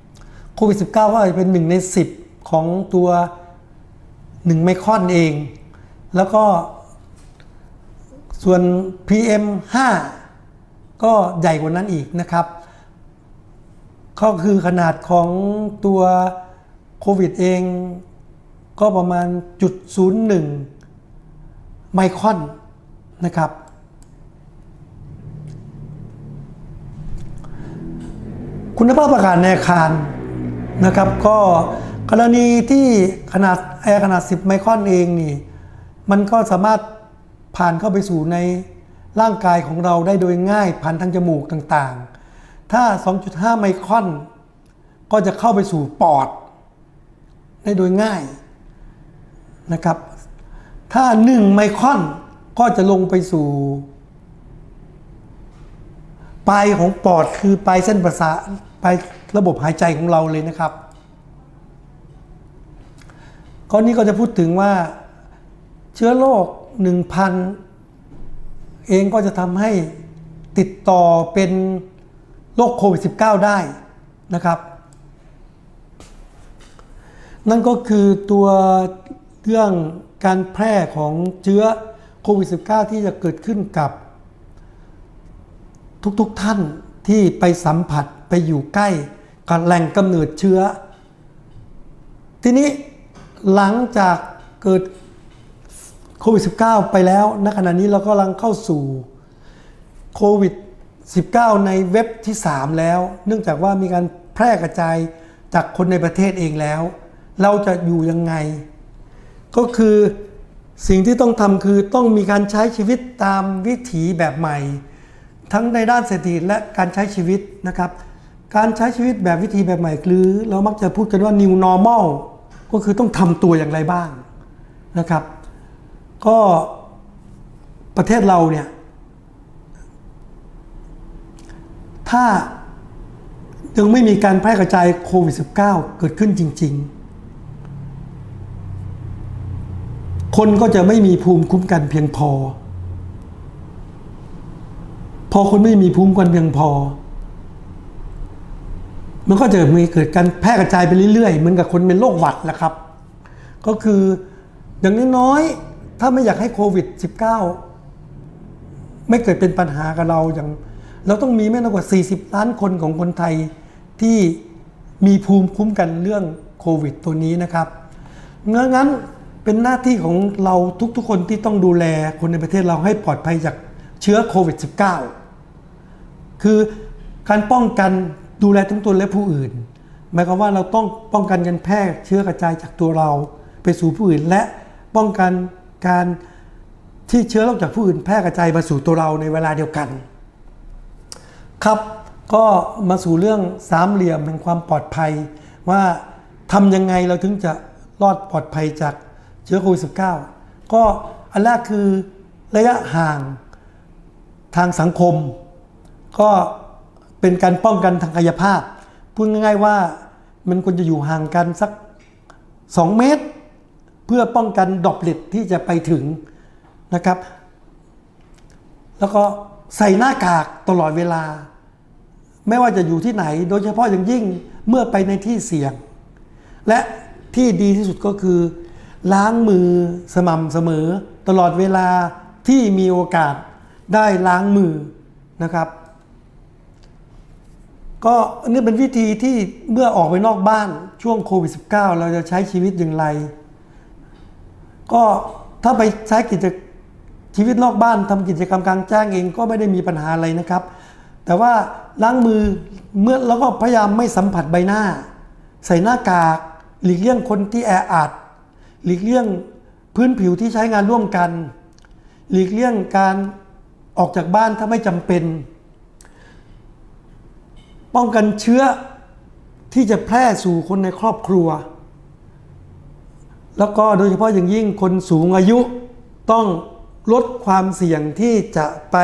โควิด สิบเก้า ก็อาจจะเป็นหนึ่งในสิบของตัวหนึ่งไมครอนเองแล้วก็ส่วน พี เอ็ม ห้า ก็ใหญ่กว่านั้นอีกนะครับก็คือขนาดของตัวโควิดเองก็ประมาณ ศูนย์จุดศูนย์หนึ่ง ไมครอนนะครับคุณภาพอากาศในอาคารนะครับก็กรณีที่ขนาดแอร์ขนาดสิบไมครอนเองนี่มันก็สามารถผ่านเข้าไปสู่ในร่างกายของเราได้โดยง่ายผ่านทางจมูกต่างๆถ้า สองจุดห้า ไมครอนก็จะเข้าไปสู่ปอดได้โดยง่ายนะครับถ้าหนึ่งไมครอนก็จะลงไปสู่ปลายของปอดคือปลายเส้นประสาทปลายระบบหายใจของเราเลยนะครับข้อนี้ก็จะพูดถึงว่าเชื้อโรค หนึ่งพัน เองก็จะทำให้ติดต่อเป็นโรคโควิด สิบเก้า ได้นะครับนั่นก็คือตัวเรื่องการแพร่ของเชื้อโควิด สิบเก้า ที่จะเกิดขึ้นกับทุกๆท่านที่ไปสัมผัสไปอยู่ใกล้กับแหล่งกำเนิดเชื้อทีนี้หลังจากเกิดโควิด สิบเก้า ไปแล้วณขณะนี้เราก็กำลังเข้าสู่โควิด สิบเก้า ในเว็บที่สามแล้วเนื่องจากว่ามีการแพร่กระจายจากคนในประเทศเองแล้วเราจะอยู่ยังไงก็คือสิ่งที่ต้องทำคือต้องมีการใช้ชีวิตตามวิถีแบบใหม่ทั้งในด้านเศรษฐกิจและการใช้ชีวิตนะครับการใช้ชีวิตแบบวิธีแบบใหม่หรือเรามักจะพูดกันว่า new normal ก็คือต้องทำตัวอย่างไรบ้างนะครับก็ประเทศเราเนี่ยถ้ายังไม่มีการแพร่กระจายโควิด สิบเก้า เกิดขึ้นจริงๆคนก็จะไม่มีภูมิคุ้มกันเพียงพอพอคนไม่มีภูมิคุ้มกันเพียงพอมันก็จะมีเกิดการแพร่กระจายไปเรื่อยๆเหมือนกับคนเป็นโรคหวัดแหละครับก็คืออย่างน้อยๆถ้าไม่อยากให้โควิด สิบเก้า ไม่เกิดเป็นปัญหากับเราอย่างเราต้องมีไม่น้อยกว่าสี่สิบล้านคนของคนไทยที่มีภูมิคุ้มกันเรื่องโควิดตัวนี้นะครับงั้นเป็นหน้าที่ของเราทุกๆคนที่ต้องดูแลคนในประเทศเราให้ปลอดภัยจากเชื้อโควิด สิบเก้า คือการป้องกันดูแลทั้งตนและผู้อื่นหมายความว่าเราต้องป้องกันการแพร่เชื้อกระจายจากตัวเราไปสู่ผู้อื่นและป้องกันการที่เชื้อโรคจากผู้อื่นแพร่กระจายมาสู่ตัวเราในเวลาเดียวกันครับก็มาสู่เรื่องสามเหลี่ยมแห่งความปลอดภัยว่าทำยังไงเราถึงจะรอดปลอดภัยจากเชื้อโควิด สิบเก้า ก็อันแรกคือระยะห่างทางสังคมก็เป็นการป้องกันทางกายภาพพูดง่ายๆว่ามันควรจะอยู่ห่างกันสักสองเมตรเพื่อป้องกันดรอปเลตที่จะไปถึงนะครับแล้วก็ใส่หน้ากากตลอดเวลาไม่ว่าจะอยู่ที่ไหนโดยเฉพาะอย่างยิ่งเมื่อไปในที่เสี่ยงและที่ดีที่สุดก็คือล้างมือสม่ำเสมอตลอดเวลาที่มีโอกาสได้ล้างมือนะครับก็อันนี้เป็นวิธีที่เมื่อออกไปนอกบ้านช่วงโควิด สิบเก้า เราจะใช้ชีวิตอย่างไรก็ถ้าไปใช้กิจชีวิตนอกบ้านทำกิจกรรมกลางแจ้งเองก็ไม่ได้มีปัญหาอะไรนะครับแต่ว่าล้างมือเมื่อแล้วก็พยายามไม่สัมผัสใบหน้าใส่หน้ากากหลีกเลี่ยงคนที่แออัดหลีกเลี่ยงพื้นผิวที่ใช้งานร่วมกันหลีกเลี่ยงการออกจากบ้านถ้าไม่จำเป็นป้องกันเชื้อที่จะแพร่สู่คนในครอบครัวแล้วก็โดยเฉพาะอย่างยิ่งคนสูงอายุต้องลดความเสี่ยงที่จะไป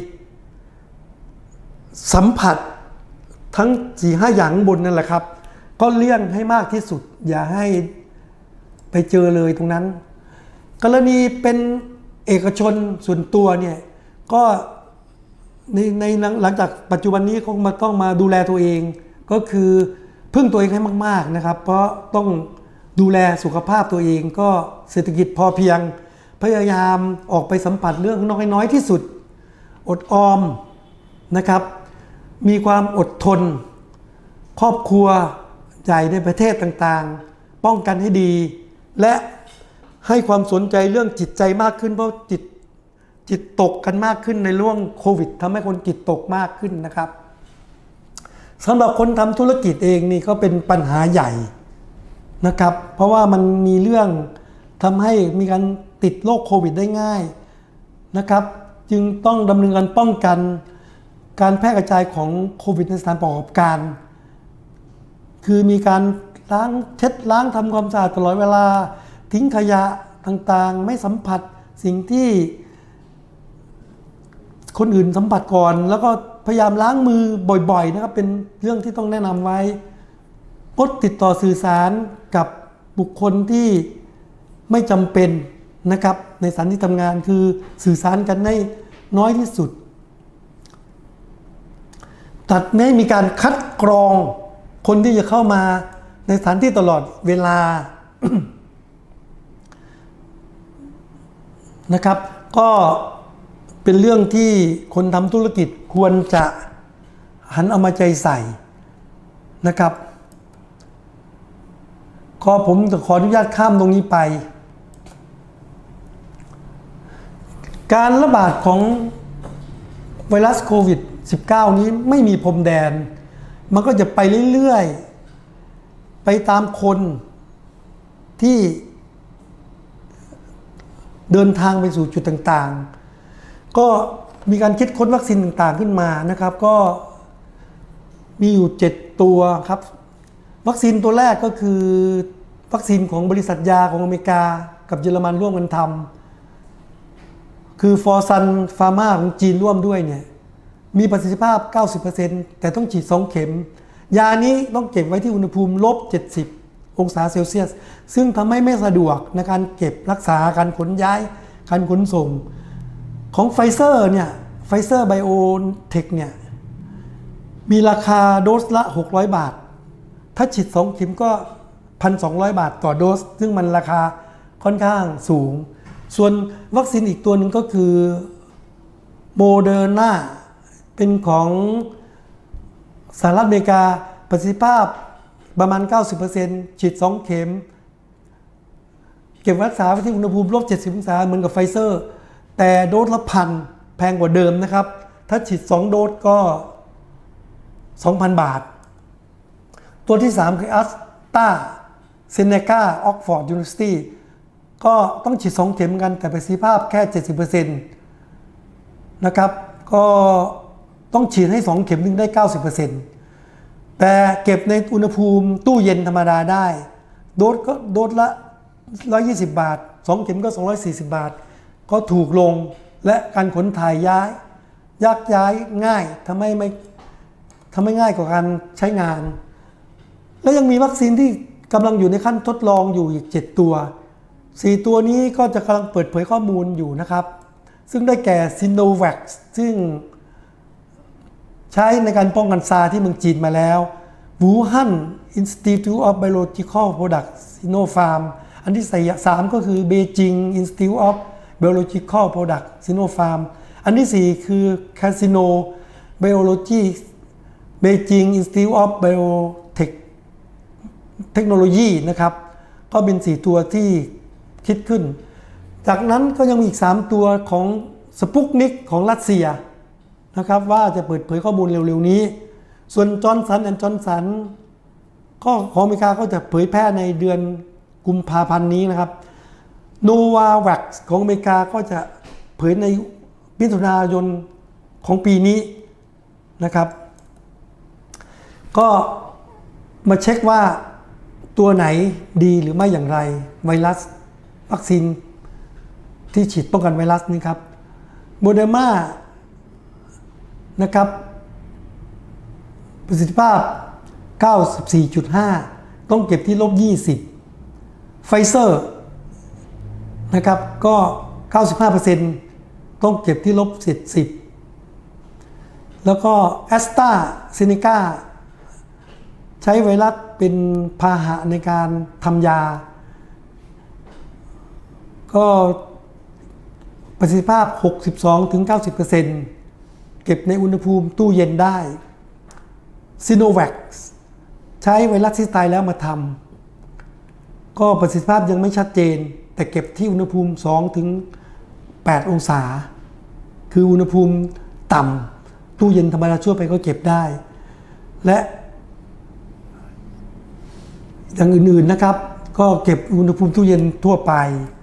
สัมผัสทั้ง สี่ห้า อย่างบนนั่นแหละครับก็เลี่ยงให้มากที่สุดอย่าให้ไปเจอเลยตรงนั้นกรณีเป็นเอกชนส่วนตัวเนี่ยก็ในในหลังจากปัจจุบันนี้คงมาต้องมาดูแลตัวเองก็คือพึ่งตัวเองให้มากๆนะครับเพราะต้องดูแลสุขภาพตัวเองก็เศรษฐกิจพอเพียงพยายามออกไปสัมผัสเรื่องน้อยๆที่สุดอดออมนะครับมีความอดทนครอบครัวใหญ่ในประเทศต่างๆป้องกันให้ดีและให้ความสนใจเรื่องจิตใจมากขึ้นเพราะจิตจิตตกกันมากขึ้นในเรื่องโควิดทำให้คนจิตตกมากขึ้นนะครับสำหรับคนทำธุรกิจเองนี่ก็เป็นปัญหาใหญ่นะครับเพราะว่ามันมีเรื่องทำให้มีการติดโรคโควิดได้ง่ายนะครับจึงต้องดำเนินการป้องกันการแพร่กระจายของโควิดในสถานประกอบการคือมีการล้างเช็ดล้างทำความสะอาดตลอดเวลาทิ้งขยะต่างๆไม่สัมผัสสิ่งที่คนอื่นสัมผัสก่อนแล้วก็พยายามล้างมือบ่อยๆนะครับเป็นเรื่องที่ต้องแนะนำไว้งดติดต่อสื่อสารกับบุคคลที่ไม่จำเป็นนะครับในสถานที่ทำงานคือสื่อสารกันให้น้อยที่สุดตัดไม่มีการคัดกรองคนที่จะเข้ามาในสถานที่ตลอดเวลา นะครับก็เป็นเรื่องที่คนทำธุรกิจควรจะหันเอามาใจใส่นะครับก็ผมจะขออนุญาตข้ามตรงนี้ไปการระบาดของไวรัสโควิด สิบเก้า นี้ไม่มีพรมแดนมันก็จะไปเรื่อยๆไปตามคนที่เดินทางไปสู่จุดต่างๆก็มีการคิดค้นวัคซีนต่างๆขึ้นมานะครับก็มีอยู่เจ็ดตัวครับวัคซีนตัวแรกก็คือวัคซีนของบริษัทยาของอเมริกากับเยอรมันร่วมกันทำคือฟอร์ซันฟาร์มาของจีนร่วมด้วยเนี่ยมีประสิทธิภาพ เก้าสิบเปอร์เซ็นต์ แต่ต้องฉีดสองเข็มยานี้ต้องเก็บไว้ที่อุณหภูมิลบเจ็ดสิบองศาเซลเซียสซึ่งทำให้ไม่สะดวกในการเก็บรักษาการขนย้ายการขนส่งของไฟเซอร์เนี่ยไฟเซอร์ไบโอเทคเนี่ยมีราคาโดสละหกร้อยบาทถ้าฉีดสองเข็มก็ หนึ่งพันสองร้อย บาทต่อโดสซึ่งมันราคาค่อนข้างสูงส่วนวัคซีนอีกตัวหนึ่งก็คือโมเดอร์นาเป็นของสหรัฐอเมริกาประสิทธิภาพประมาณ เก้าสิบเปอร์เซ็นต์ ฉีดสองเข็มเก็บรักษาไว้ที่อุณหภูมิลบเจ็ดสิบองศาเหมือนกับไฟเซอร์แต่โดสละพันแพงกว่าเดิมนะครับถ้าฉีดสองโดสก็ สองพัน บาทตัวที่สามคือ อัสตราเซเนกา ออกฟอร์ด ยูนิเวอร์ซิตี้ก็ต้องฉีดสองเข็มกันแต่ประสิทธิภาพแค่ เจ็ดสิบเปอร์เซ็นต์ นะครับก็ต้องฉีดให้สองเข็มถึงได้ เก้าสิบเปอร์เซ็นต์ แต่เก็บในอุณหภูมิตู้เย็นธรรมดาได้โดสก็โดสละหนึ่งร้อยยี่สิบบาทสองเข็มก็สองร้อยสี่สิบบาทก็ถูกลงและการขนถ่ายย้ายยักย้ายง่ายทำให้ไม่ทำให้ง่ายกว่าการใช้งานและยังมีวัคซีนที่กำลังอยู่ในขั้นทดลองอยู่อีกเจ็ดตัวสี่ตัวนี้ก็จะกำลังเปิดเผยข้อมูลอยู่นะครับซึ่งได้แก่ซิโนแวคซึ่งใช้ในการป้องกันซาร์ที่เมืองจีนมาแล้ววูฮั่น Institute of Biological Products ซิโนฟาร์มอันที่สามก็คือเบจิง Institute of Biological Products ซิโนฟาร์มอันที่สี่คือคาสิโนไบโอโลจีเบจิง Institute of Biotech Technology นะครับก็เป็นสี่ตัวที่คิดขึ้นจากนั้นก็ยังมีอีกสามตัวของสปุกนิกของรัสเซียนะครับว่าจะเปิดเผยข้อมูลเร็วๆนี้ส่วนจอห์นสันแอนด์จอห์นสันก็ของอเมริกาก็จะเผยแพร่ในเดือนกุมภาพันธ์นี้นะครับโนวาแวคของอเมริกาก็จะเผยในมิถุนายนของปีนี้นะครับก็มาเช็คว่าตัวไหนดีหรือไม่อย่างไรไวรัสวัคซีนที่ฉีดป้องกันไวรัสนี้ครับโมเดอร์นานะครับประสิทธิภาพ เก้าสิบสี่จุดห้า ต้องเก็บที่ลบยี่สิบไฟเซอร์นะครับก็ เก้าสิบห้าเปอร์เซ็นต์ ต้องเก็บที่ลบเจ็ดสิบแล้วก็แอสตราเซเนกาใช้ไวรัสเป็นพาหะในการทำยาก็ประสิทธิภาพ หกสิบสองถึงเก้าสิบเปอร์เซ็นต์ เก็บในอุณหภูมิตู้เย็นได้ซิโนแวคใช้ไวรัสที่ตายแล้วมาทำก็ประสิทธิภาพยังไม่ชัดเจนแต่เก็บที่อุณหภูมิ สองถึงแปด องศาคืออุณหภูมิต่ำตู้เย็นธรรมดาชั่วไปก็เก็บได้และอย่างอื่นๆนะครับก็เก็บอุณหภูมิตู้เย็นทั่วไป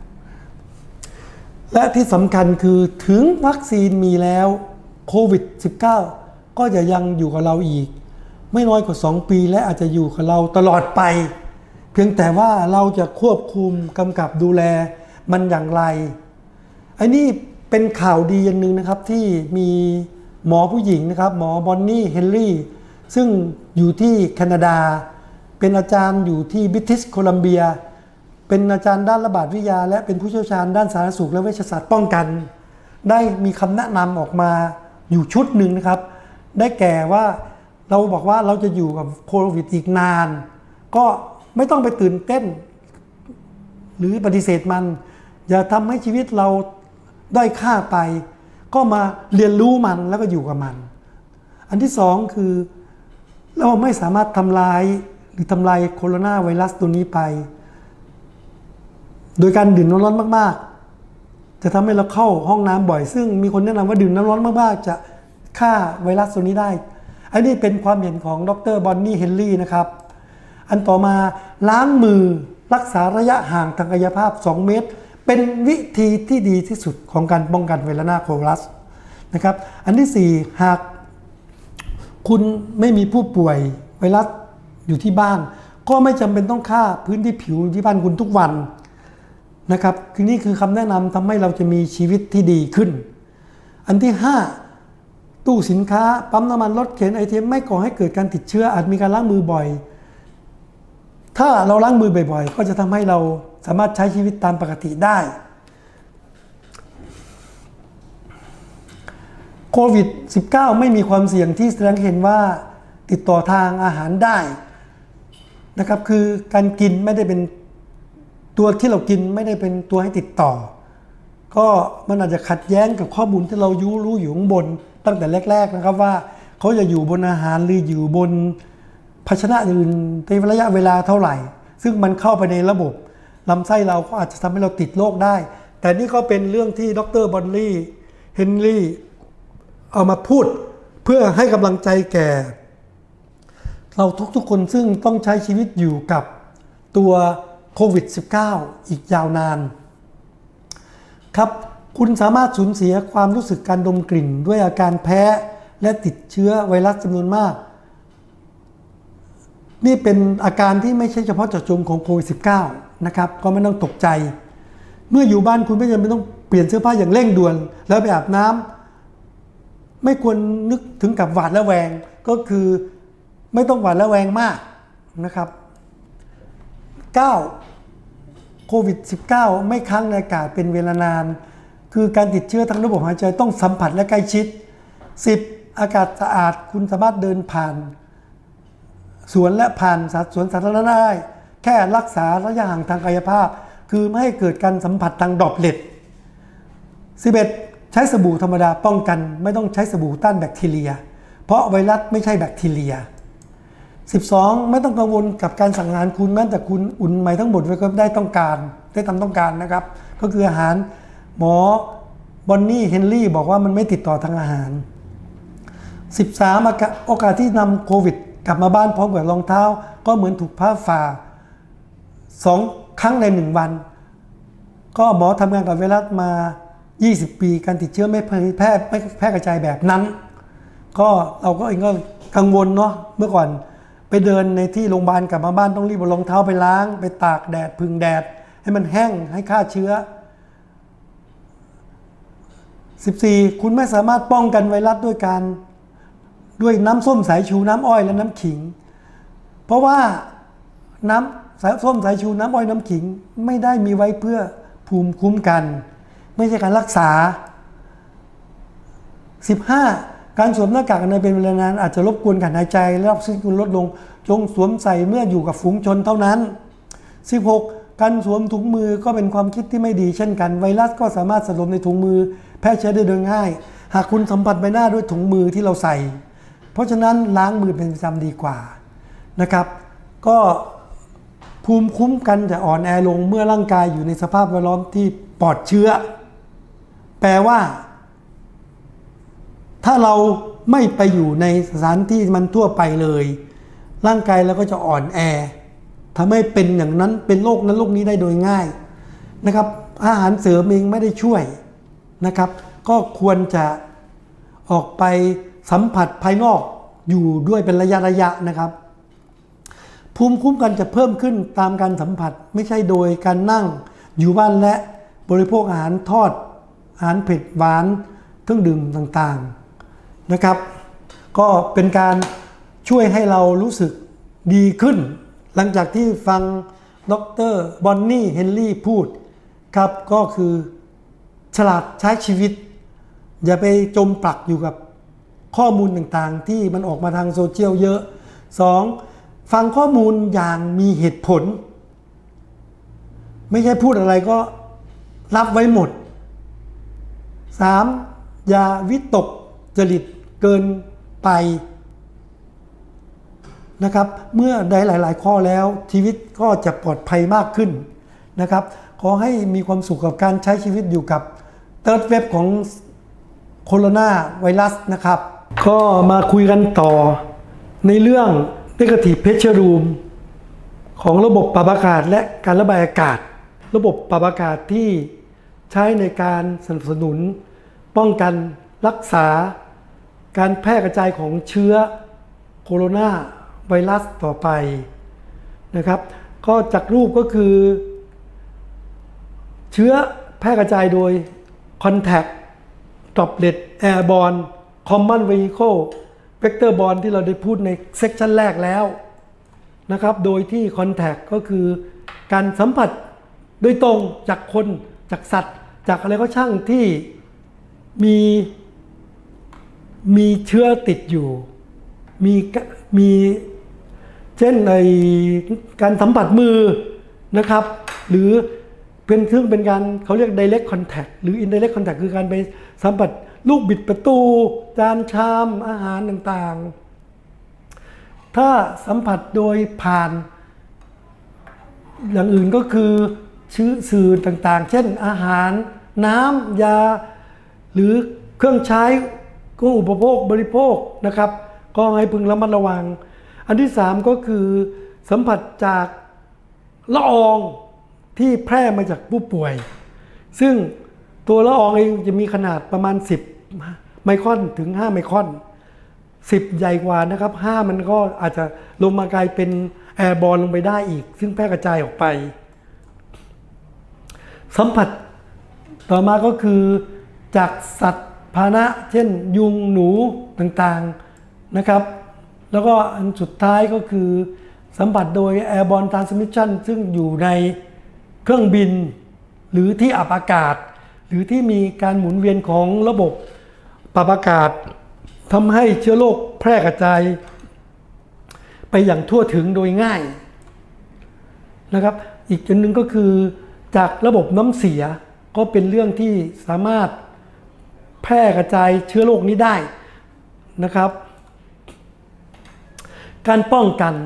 และที่สำคัญคือถึงวัคซีนมีแล้วโควิด สิบเก้า ก็จะยังอยู่กับเราอีกไม่น้อยกว่าสองปีและอาจจะอยู่กับเราตลอดไปเพียงแต่ว่าเราจะควบคุมกำกับดูแลมันอย่างไรไอ้นี่เป็นข่าวดีอย่างหนึ่งนะครับที่มีหมอผู้หญิงนะครับหมอบอนนี่เฮนรี่ซึ่งอยู่ที่แคนาดาเป็นอาจารย์อยู่ที่บริติชโคลัมเบียเป็นอาจารย์ด้านระบาดวิทยาและเป็นผู้เชี่ยวชาญด้านสาธารณสุขและเวชศาสตร์ป้องกันได้มีคำแนะนำออกมาอยู่ชุดหนึ่งนะครับได้แก่ว่าเราบอกว่าเราจะอยู่กับโควิดอีกนานก็ไม่ต้องไปตื่นเต้นหรือปฏิเสธมันอย่าทำให้ชีวิตเราด้อยค่าไปก็มาเรียนรู้มันแล้วก็อยู่กับมันอันที่สองคือเราไม่สามารถทำลายหรือทำลายโคโรนาไวรัสตัวนี้ไปโดยการดื่มน้ำร้อนมากๆจะทำให้เราเข้าห้องน้ำบ่อยซึ่งมีคนแนะนำว่าดื่มน้ำร้อนมากๆจะฆ่าไวรัสตัวนี้ได้อันนี้เป็นความเห็นของดร.บอนนี่เฮนรี่นะครับอันต่อมาล้างมือรักษาระยะห่างทางกายภาพสองเมตรเป็นวิธีที่ดีที่สุดของการป้องกันไวรัสโควิดนะครับอันที่สี่หากคุณไม่มีผู้ป่วยไวรัสอยู่ที่บ้านก็ไม่จำเป็นต้องฆ่าพื้นที่ผิวที่บ้านคุณทุกวันนะครับคือนี่คือคำแนะนำทำให้เราจะมีชีวิตที่ดีขึ้นอันที่ห้าตู้สินค้าปั๊มน้ำมันรถเข็นไอเทมไม่ก่อให้เกิดการติดเชื้ออาจมีการล้างมือบ่อยถ้าเราล้างมือบ่อยๆก็จะทำให้เราสามารถใช้ชีวิตตามปกติได้โควิด สิบเก้า ไม่มีความเสี่ยงที่แสดงเห็นว่าติดต่อทางอาหารได้นะครับคือการกินไม่ได้เป็นตัวที่เรากินไม่ได้เป็นตัวให้ติดต่อก็มันอาจจะขัดแย้งกับข้อมูลที่เรารู้รู้อยู่ข้างบนตั้งแต่แรกๆนะครับว่าเขาจะอยู่บนอาหารหรืออยู่บนภาชนะอื่นในระยะเวลาเท่าไหร่ซึ่งมันเข้าไปในระบบลำไส้เราก็อาจจะทำให้เราติดโรคได้แต่นี่ก็เป็นเรื่องที่ดร.บอนนี่เฮนรี่เอามาพูดเพื่อให้กำลังใจแก่เราทุกๆคนซึ่งต้องใช้ชีวิตอยู่กับตัวโควิด สิบเก้า อีกยาวนานครับคุณสามารถสูญเสียความรู้สึกการดมกลิ่นด้วยอาการแพ้และติดเชื้อไวรัสจำนวนมากนี่เป็นอาการที่ไม่ใช่เฉพาะเจาะจงของโควิด สิบเก้า นะครับก็ไม่ต้องตกใจเมื่ออยู่บ้านคุณไม่จำเป็นต้องเปลี่ยนเสื้อผ้าอย่างเร่งด่วนแล้วไปอาบน้ำไม่ควรนึกถึงกับหวาดระแวงก็คือไม่ต้องหวาดระแวงมากนะครับเก้าโควิด สิบเก้า ไม่ค้างในอากาศเป็นเวลานานคือการติดเชื้อทางระบบหายใจต้องสัมผัสและใกล้ชิดสิบอากาศสะอาดคุณสามารถเดินผ่านสวนและผ่านสวนสาธารณะได้แค่รักษาระยะห่างทางกายภาพคือไม่ให้เกิดการสัมผัสทางดรอปเล็ตสิบเอ็ดใช้สบู่ธรรมดาป้องกันไม่ต้องใช้สบู่ต้านแบคทีเรียเพราะไวรัสไม่ใช่แบคทีเรียสิบสองไม่ต้องกังวลกับการสั่งงานคุณแม้แต่คุณอุ่นใหม่ทั้งหมดไว้ก็ได้ต้องการได้ตามต้องการนะครับก็คืออาหารหมอบอนนี่เฮนรี่บอกว่ามันไม่ติดต่อทางอาหารสิบสามโอกาสที่นำโควิดกลับมาบ้านพร้อมกับรองเท้าก็เหมือนถูกผ้าฝ่าสองครั้งในหนึ่งวันก็หมอทำงานกับไวรัสมายี่สิบปีการติดเชื้อไม่แพร่ไม่แพร่กระจายแบบนั้นก็เราก็เองก็กังวลเนาะเมื่อก่อนไปเดินในที่โรงพยาบาลกลับมาบ้านต้องรีบเอารองเท้าไปล้างไปตากแดดพึ่งแดดให้มันแห้งให้ฆ่าเชื้อสิบสี่ คุณไม่สามารถป้องกันไวรัสด้วยการด้วยน้ำส้มสายชูน้ำอ้อยและน้ำขิงเพราะว่าน้ำสายส้มสายชูน้ำอ้อยน้ำขิงไม่ได้มีไว้เพื่อภูมิคุ้มกันไม่ใช่การรักษาสิบห้าการสวมหน้ากากอนามัยเป็นเวลานานอาจจะรบกวนการหายใจและออกซิเจนลดลงจงสวมใส่เมื่ออยู่กับฝูงชนเท่านั้นสิบหกการสวมถุงมือก็เป็นความคิดที่ไม่ดีเช่นกันไวรัสก็สามารถสะสมในถุงมือแพร่เชื้อได้โดยง่ายหากคุณสัมผัสใบหน้าด้วยถุงมือที่เราใส่เพราะฉะนั้นล้างมือเป็นประจำดีกว่านะครับก็ภูมิคุ้มกันจะอ่อนแอลงเมื่อร่างกายอยู่ในสภาพแวดล้อมที่ปลอดเชื้อแปลว่าถ้าเราไม่ไปอยู่ในสถานที่มันทั่วไปเลยร่างกายเราก็จะอ่อนแอทำให้เป็นอย่างนั้นเป็นโรคนั้นโรคนี้ได้โดยง่ายนะครับอาหารเสริมเองไม่ได้ช่วยนะครับก็ควรจะออกไปสัมผัสภายนอกอยู่ด้วยเป็นระยะระยะนะครับภูมิคุ้มกันจะเพิ่มขึ้นตามการสัมผัสไม่ใช่โดยการนั่งอยู่บ้านและบริโภคอาหารทอดอาหารเผ็ดหวานเครื่องดื่มต่างๆนะครับก็เป็นการช่วยให้เรารู้สึกดีขึ้นหลังจากที่ฟังดร.บอนนี่เฮนรี่พูดครับก็คือฉลาดใช้ชีวิตอย่าไปจมปลักอยู่กับข้อมูลต่างๆที่มันออกมาทางโซเชียลเยอะสองฟังข้อมูลอย่างมีเหตุผลไม่ใช่พูดอะไรก็รับไว้หมดสามอย่าวิตกจริตเกินไปนะครับเมื่อได้หลายๆข้อแล้วชีวิตก็จะปลอดภัยมากขึ้นนะครับขอให้มีความสุขกับการใช้ชีวิตอยู่กับเติร์ดเว็บของโคโรนาไวรัสนะครับก็มาคุยกันต่อในเรื่อง Negative Pressure Room ของระบบปรับอากาศและการระบายอากาศระบบปรับอากาศที่ใช้ในการสนับสนุนป้องกันรักษาการแพร่กระจายของเชื้อโคโรนาไวรัสต่อไปนะครับก็จากรูปก็คือเชื้อแพร่กระจายโดย Contact Droplet Airborne Common Vehicle Vector Borne ที่เราได้พูดในเซกชันแรกแล้วนะครับโดยที่ Contact ก็คือการสัมผัสโดยตรงจากคนจากสัตว์จากอะไรก็ช่างที่มีมีเชื้อติดอยู่มีมีเช่นในการสัมผัสมือนะครับหรือเป็นซึ่งเป็นการเขาเรียก direct contact หรือ indirect contact คือการไปสัมผัสลูกบิดประตูจานชามอาหารต่างๆถ้าสัมผัสโดยผ่านอย่างอื่นก็คือชื่อสื่อต่างๆเช่นอาหารน้ำยาหรือเครื่องใช้เครื่องอุปโภคบริโภคนะครับก็ให้พึงระมัดระวังอันที่สามก็คือสัมผัสจากละอองที่แพร่มาจากผู้ป่วยซึ่งตัวละอองเองจะมีขนาดประมาณสิบไมครอนถึงห้าไมครอนสิบใหญ่กว่านะครับห้ามันก็อาจจะลงมากลายเป็นแอร์บอร์นลงไปได้อีกซึ่งแพร่กระจายออกไปสัมผัสต่อมาก็คือจากสัตว์พาหนะเช่นยุงหนูต่างๆนะครับแล้วก็อันสุดท้ายก็คือสัมผัสโดย Airborne Transmission ซึ่งอยู่ในเครื่องบินหรือที่อับอากาศหรือที่มีการหมุนเวียนของระบบปรับอากาศทำให้เชื้อโรคแพร่กระจายไปอย่างทั่วถึงโดยง่ายนะครับอีกอันหนึ่งก็คือจากระบบน้ำเสียก็เป็นเรื่องที่สามารถแพร่กระจายเชื้อโรคนี้ได้นะครับการป้องกัน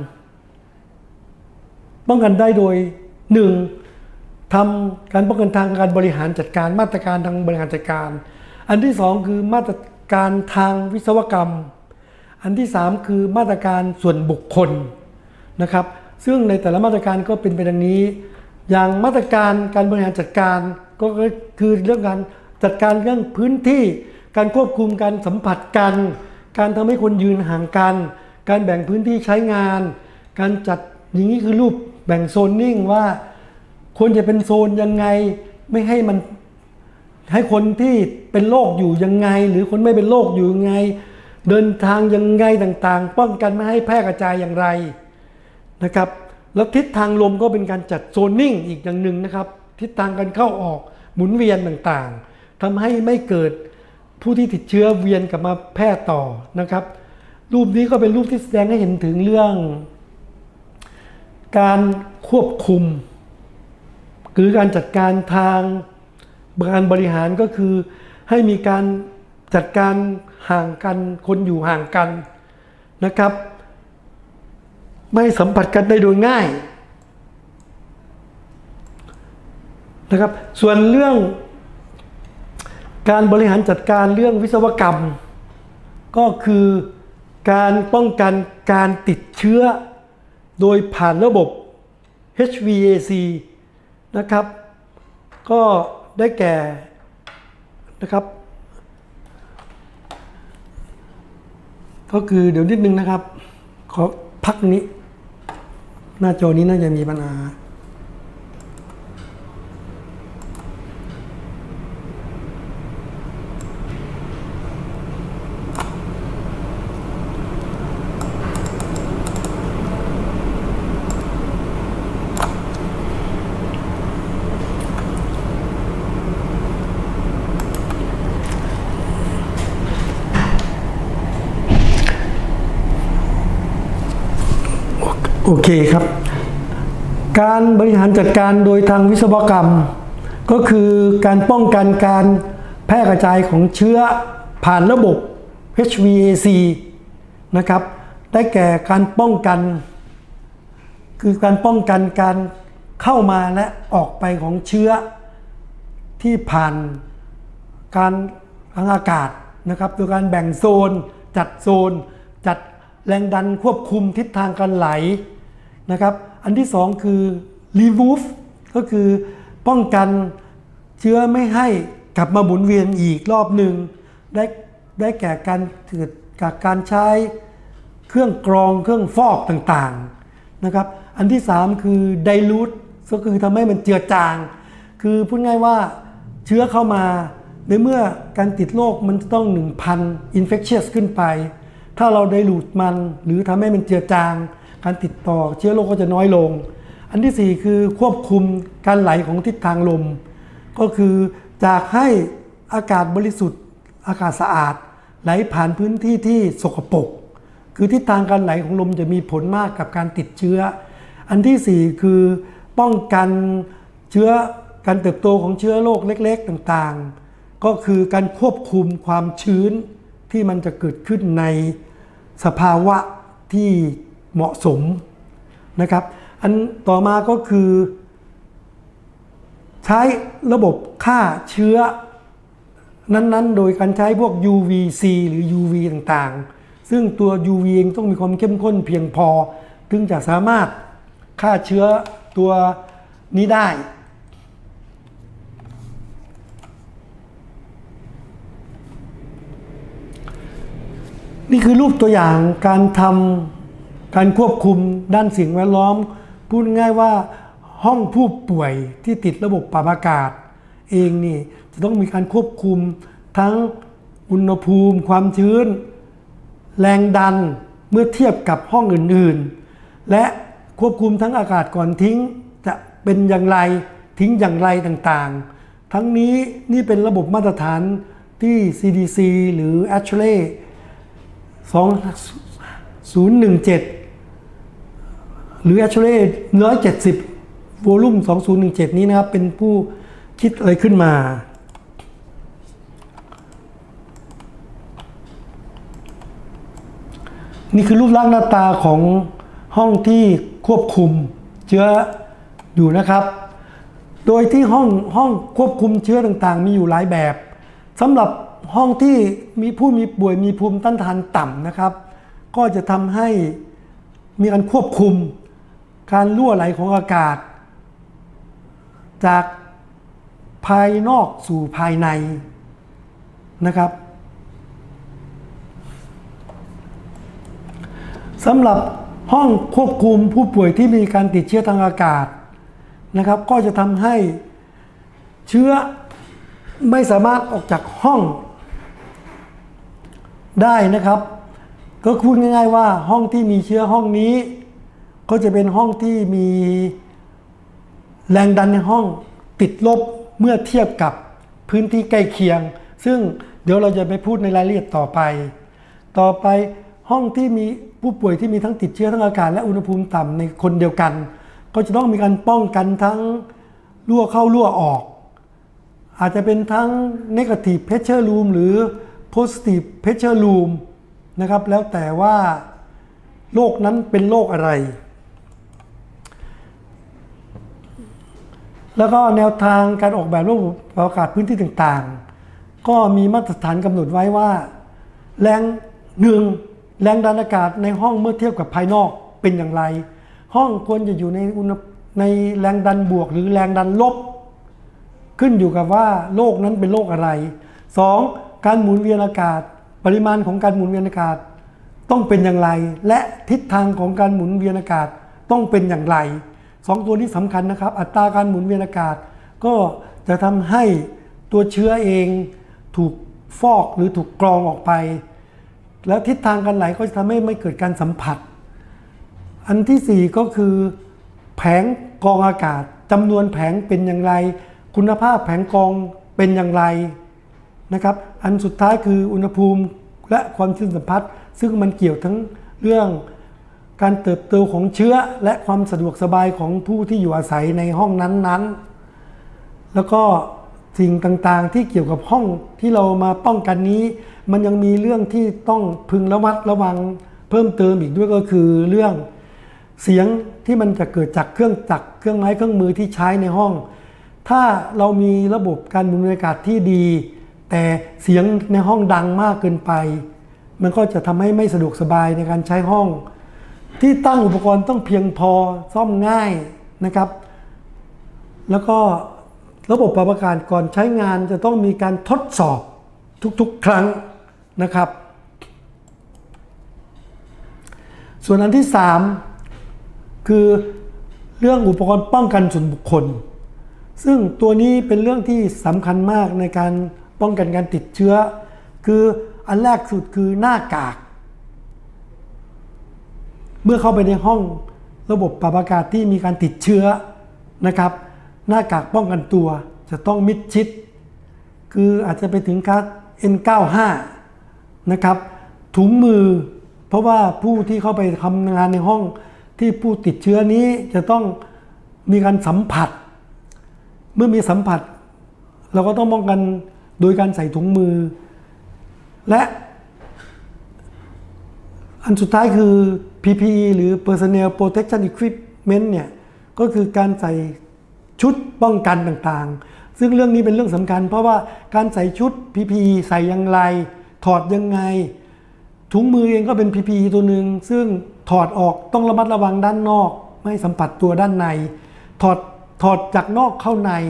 ป้องกันได้โดยหนึ่งทำการป้องกันทางการบริหารจัดการมาตรการทางบริหารจัดการอันที่สองคือมาตรการทางวิศวกรรมอันที่สามคือมาตรการส่วนบุคคลนะครับซึ่งในแต่ละมาตรการก็เป็นไปดังนี้อย่างมาตรการการบริหารจัดการก็คือเรื่องการจัดการเรื่องพื้นที่การควบคุมการสัมผัสกันการทำให้คนยืนห่างกันการแบ่งพื้นที่ใช้งานการจัดอย่างนี้คือรูปแบ่งโซนนิ่งว่าควรจะเป็นโซนยังไงไม่ให้มันให้คนที่เป็นโรคอยู่ยังไงหรือคนไม่เป็นโรคอยู่ยังไงเดินทางยังไงต่างๆป้องกันไม่ให้แพร่กระจายอย่างไรนะครับแล้วทิศทางลมก็เป็นการจัดโซนนิ่งอีกอย่างหนึ่งนะครับทิศทางการเข้าออกหมุนเวียนต่างๆทำให้ไม่เกิดผู้ที่ติดเชื้อเวียนกลับมาแพร่ต่อนะครับรูปนี้ก็เป็นรูปที่แสดงให้เห็นถึงเรื่องการควบคุมหรือการจัดการทางการบริหารก็คือให้มีการจัดการห่างกันคนอยู่ห่างกันนะครับไม่สัมผัสกันได้โดยง่ายนะครับส่วนเรื่องการบริหารจัดการเรื่องวิศวกรรมก็คือการป้องกันการติดเชื้อโดยผ่านระบบ เอช วี เอ ซี นะครับก็ได้แก่นะครับก็คือเดี๋ยวนิดนึงนะครับขอพักนี้หน้าจอนี้น่าจะมีปัญหาโอเคครับการบริหารจัดการโดยทางวิศวกรรมก็คือการป้องกันการแพร่กระจายของเชื้อผ่านระบบ เอช วี เอ ซี นะครับได้แก่การป้องกันคือการป้องกันการเข้ามาและออกไปของเชื้อที่ผ่านการทางอากาศนะครับโดยการแบ่งโซนจัดโซนจัดแรงดันควบคุมทิศทางการไหลนะครับอันที่สองคือ remove ก็คือป้องกันเชื้อไม่ให้กลับมาหมุนเวียนอีกรอบหนึ่งได้ได้แก่การเกิดจากการใช้เครื่องกรองเครื่องฟอกต่างๆนะครับอันที่สามคือ dilute ก็คือทำให้มันเจือจางคือพูดง่ายว่าเชื้อเข้ามาในเมื่อการติดโรคมันจะต้อง หนึ่งพัน infectious ขึ้นไปถ้าเราไดลูทมันหรือทำให้มันเจือจางการติดต่อเชื้อโรคก็จะน้อยลงอันที่สี่คือควบคุมการไหลของทิศทางลมก็คือจากให้อากาศบริสุทธิ์อากาศสะอาดไหลผ่านพื้นที่ที่สกปรกคือทิศทางการไหลของลมจะมีผลมากกับการติดเชื้ออันที่สี่คือป้องกันเชื้อการเติบโตของเชื้อโรคเล็กๆต่างๆก็คือการควบคุมความชื้นที่มันจะเกิดขึ้นในสภาวะที่เหมาะสมนะครับอันต่อมาก็คือใช้ระบบฆ่าเชื้อนั้นๆโดยการใช้พวก ยู วี ซี หรือ ยู วี ต่างๆซึ่งตัว ยู วี เองต้องมีความเข้มข้นเพียงพอถึงจะสามารถฆ่าเชื้อตัวนี้ได้นี่คือรูปตัวอย่างการทำการควบคุมด้านสิ่งแวดล้อมพูดง่ายว่าห้องผู้ป่วยที่ติดระบบปรับอากาศเองนี่จะต้องมีการควบคุมทั้งอุณหภูมิความชื้นแรงดันเมื่อเทียบกับห้องอื่นๆและควบคุมทั้งอากาศก่อนทิ้งจะเป็นอย่างไรทิ้งอย่างไรต่างๆทั้งนี้นี่เป็นระบบมาตรฐานที่ ซี ดี ซี หรือ เอช เอ สองพันสิบเจ็ดหรือ เอช เอ หนึ่งร้อยเจ็ดสิบ โวลูม สองพันสิบเจ็ด นี้นะครับเป็นผู้คิดอะไรขึ้นมานี่คือรูปร่างหน้าตาของห้องที่ควบคุมเชื้ออยู่นะครับโดยที่ห้องห้องควบคุมเชื้อต่างๆมีอยู่หลายแบบสำหรับห้องที่มีผู้มีป่วยมีภูมิต้านทานต่ำนะครับก็จะทำให้มีการควบคุมการรั่วไหลของอากาศจากภายนอกสู่ภายในนะครับสำหรับห้องควบคุมผู้ป่วยที่มีการติดเชื้อทางอากาศนะครับก็จะทำให้เชื้อไม่สามารถออกจากห้องได้นะครับก็พูดง่ายๆว่าห้องที่มีเชื้อห้องนี้ก็จะเป็นห้องที่มีแรงดันในห้องติดลบเมื่อเทียบกับพื้นที่ใกล้เคียงซึ่งเดี๋ยวเราจะไปพูดในรายละเอียดต่อไปต่อไปห้องที่มีผู้ป่วยที่มีทั้งติดเชื้อทั้งอากาศและอุณหภูมิต่ำในคนเดียวกันก็จะต้องมีการป้องกันทั้งรั่วเข้ารั่วออกอาจจะเป็นทั้ง negative pressure room หรือ positive pressure room นะครับแล้วแต่ว่าโรคนั้นเป็นโรคอะไรแล้วก็แนวทางการออกแบบระบบปรับอากาศพื้นที่ต่างๆก็มีมาตรฐานกำหนดไว้ว่าแรงหนึ่งแรงดันอากาศในห้องเมื่อเทียบกับภายนอกเป็นอย่างไรห้องควรจะอยู่ในอุณหในแรงดันบวกหรือแรงดันลบขึ้นอยู่กับว่าโรคนั้นเป็นโรคอะไรสองการหมุนเวียนอากาศปริมาณของการหมุนเวียนอากาศต้องเป็นอย่างไรและทิศทางของการหมุนเวียนอากาศต้องเป็นอย่างไรสองตัวนี้สำคัญนะครับอัตราการหมุนเวียนอากาศก็จะทำให้ตัวเชื้อเองถูกฟอกหรือถูกกรองออกไปแล้วทิศทางการไหลก็จะทำให้ไม่เกิดการสัมผัสอันที่สี่ก็คือแผงกรองอากาศจำนวนแผงเป็นอย่างไรคุณภาพแผงกรองเป็นอย่างไรนะครับอันสุดท้ายคืออุณหภูมิและความชื้นสัมผัสซึ่งมันเกี่ยวทั้งเรื่องการเติบโตของเชื้อและความสะดวกสบายของผู้ที่อยู่อาศัยในห้องนั้นๆแล้วก็สิ่งต่างๆที่เกี่ยวกับห้องที่เรามาป้องกันนี้มันยังมีเรื่องที่ต้องพึงระมัดระวังเพิ่มเติมอีกด้วยก็คือเรื่องเสียงที่มันจะเกิดจากเครื่องจักรเครื่องไม้เครื่องมือที่ใช้ในห้องถ้าเรามีระบบการหมุนเวียนอากาศที่ดีแต่เสียงในห้องดังมากเกินไปมันก็จะทำให้ไม่สะดวกสบายในการใช้ห้องที่ตั้งอุปกรณ์ต้องเพียงพอซ่อมง่ายนะครับแล้วก็ระบบปรับอากาศก่อนใช้งานจะต้องมีการทดสอบทุกๆครั้งนะครับส่วนอันที่สามคือเรื่องอุปกรณ์ป้องกันส่วนบุคคลซึ่งตัวนี้เป็นเรื่องที่สำคัญมากในการป้องกันการติดเชื้อคืออันแรกสุดคือหน้ากากเมื่อเข้าไปในห้องระบบปรับอากาศที่มีการติดเชื้อนะครับหน้ากากป้องกันตัวจะต้องมิดชิดคืออาจจะไปถึงคัส เอ็น เก้าสิบห้า นะครับถุงมือเพราะว่าผู้ที่เข้าไปทำงานในห้องที่ผู้ติดเชื้อนี้จะต้องมีการสัมผัสเมื่อมีสัมผัสเราก็ต้องป้องกันโดยการใส่ถุงมือและอันสุดท้ายคือ พี พี อี หรือ Personal Protection Equipment เนี่ยก็คือการใส่ชุดป้องกันต่างๆซึ่งเรื่องนี้เป็นเรื่องสำคัญเพราะว่าการใส่ชุด พี พี อี ใส่อย่างไรถอดยังไงถุงมือเองก็เป็น พี พี อี ตัวหนึ่งซึ่งถอดออกต้องระมัดระวังด้านนอกไม่สัมผัสตัวด้านในถอดถอดจากนอกเข้าใน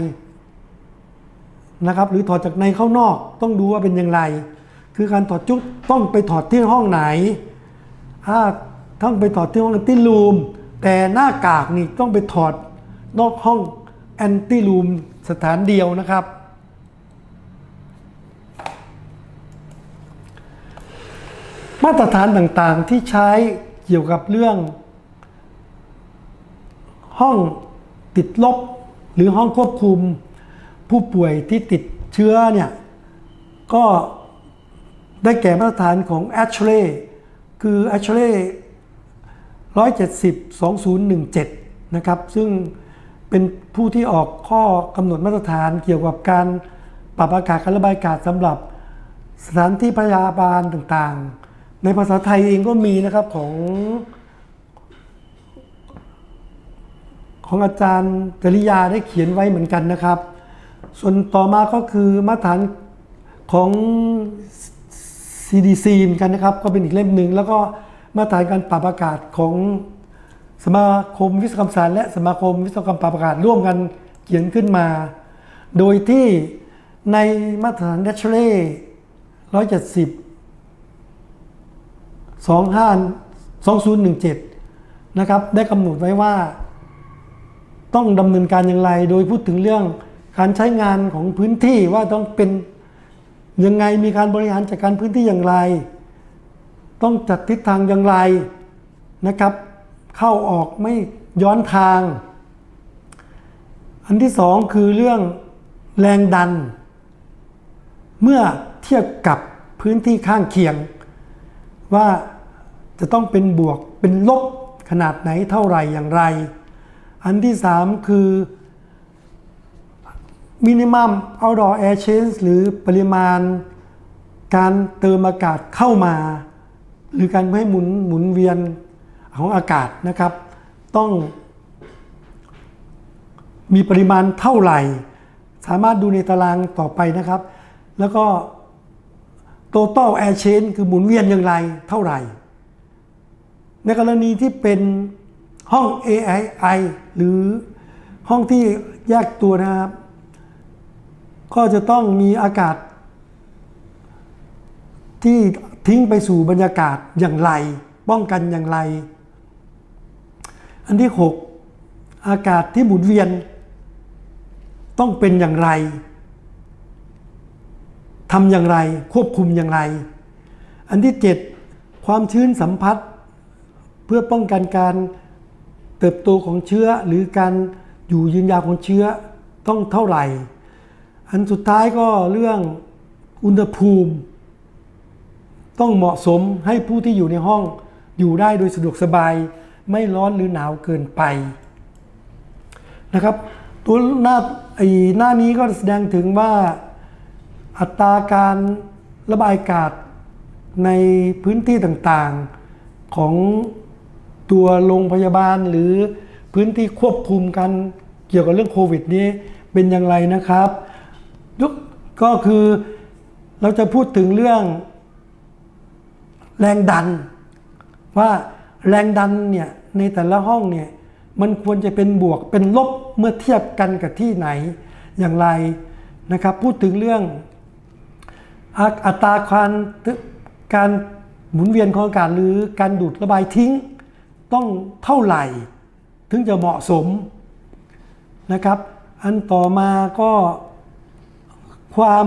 นะครับหรือถอดจากในเข้านอกต้องดูว่าเป็นอย่างไรคือการถอดชุดต้องไปถอดที่ห้องไหนถ้าต้องไปถอดที่ห้องแอนตี้รูมแต่หน้ากากนี่ต้องไปถอดนอกห้องแอนตี้รูมสถานเดียวนะครับมาตรฐานต่างๆที่ใช้เกี่ยวกับเรื่องห้องติดลบหรือห้องควบคุมผู้ป่วยที่ติดเชื้อเนี่ยก็ได้แก่มาตรฐานของ เอช เอ เอ คือ เอช เอ เอ หนึ่งร้อยเจ็ดสิบ สองพันสิบเจ็ดนะครับซึ่งเป็นผู้ที่ออกข้อกำหนดมาตรฐานเกี่ยวกับการปรับอากาศการระบายอากาศสำหรับสถานที่พยาบาลต่างๆในภาษาไทยเองก็มีนะครับของของอาจารย์จริยาได้เขียนไว้เหมือนกันนะครับส่วนต่อมาก็คือมาตรฐานของ ซี ดี ซี เหมือนกันนะครับก็เป็นอีกเล่มหนึ่งแล้วก็มาตรฐานการปรับอากาศของสมาคมวิศวกรรมศาสตร์และสมาคมวิศวกรรมปรับอากาศร่วมกันเขียนขึ้นมาโดยที่ในมาตรฐาน เอช เอ เอ หนึ่งร้อยเจ็ดสิบ สองพันสิบเจ็ดนะครับได้กำหนดไว้ว่าต้องดำเนินการอย่างไรโดยพูดถึงเรื่องการใช้งานของพื้นที่ว่าต้องเป็นยังไงมีการบริหารจัดการพื้นที่อย่างไรต้องจัดทิศทางอย่างไรนะครับเข้าออกไม่ย้อนทางอันที่สองคือเรื่องแรงดันเมื่อเทียบกับพื้นที่ข้างเคียงว่าจะต้องเป็นบวกเป็นลบขนาดไหนเท่าไหร่อย่างไร อันที่สามคือ minimum outdoor air change หรือปริมาณการเติมอากาศเข้ามาหรือการให้หมุนหมุนเวียนของอากาศนะครับต้องมีปริมาณเท่าไหร่สามารถดูในตารางต่อไปนะครับแล้วก็ total air change คือหมุนเวียนอย่างไรเท่าไหร่ในกรณีที่เป็นห้อง เอ ไอ ไอ หรือห้องที่แยกตัวนะครับก็จะต้องมีอากาศที่ทิ้งไปสู่บรรยากาศอย่างไรป้องกันอย่างไรอันที่หกอากาศที่หมุนเวียนต้องเป็นอย่างไรทำอย่างไรควบคุมอย่างไรอันที่เจ็ดความชื้นสัมผัสเพื่อป้องกันการเติบโตของเชื้อหรือการอยู่ยืนยาวของเชื้อต้องเท่าไหร่อันสุดท้ายก็เรื่องอุณหภูมิต้องเหมาะสมให้ผู้ที่อยู่ในห้องอยู่ได้โดยสะดวกสบายไม่ร้อนหรือหนาวเกินไปนะครับตัวหน้าไอ้หน้านี้ก็แสดงถึงว่าอัตราการระบายอากาศในพื้นที่ต่างๆของตัวโรงพยาบาลหรือพื้นที่ควบคุมกันเกี่ยวกับเรื่องโควิดนี้เป็นอย่างไรนะครับก็คือเราจะพูดถึงเรื่องแรงดันว่าแรงดันเนี่ยในแต่ละห้องเนี่ยมันควรจะเป็นบวกเป็นลบเมื่อเทียบกันกับที่ไหนอย่างไรนะครับพูดถึงเรื่องอัตราการการหมุนเวียนของอากาศหรือการดูดระบายทิ้งต้องเท่าไหร่ถึงจะเหมาะสมนะครับอันต่อมาก็ความ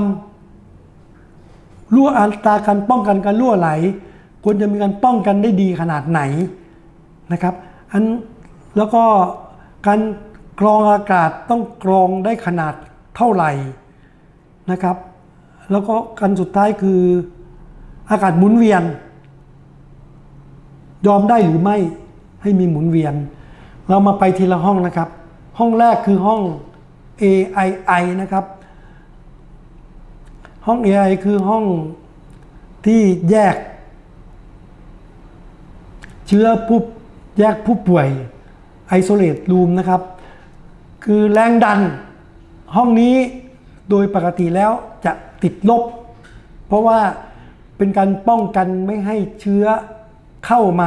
รั่วอัตราการป้องกันการรั่วไหลควรจะมีการป้องกันได้ดีขนาดไหนนะครับอันแล้วก็การกรองอากาศต้องกรองได้ขนาดเท่าไหร่นะครับแล้วก็กันสุดท้ายคืออากาศหมุนเวียนยอมได้หรือไม่ให้มีหมุนเวียนเรามาไปทีละห้องนะครับห้องแรกคือห้อง เอ ไอ ไอ นะครับห้อง เอ ไอ คือห้องที่แยกเชื้อผู้แยกผู้ป่วย isolate room นะครับคือแรงดันห้องนี้โดยปกติแล้วจะติดลบเพราะว่าเป็นการป้องกันไม่ให้เชื้อเข้ามา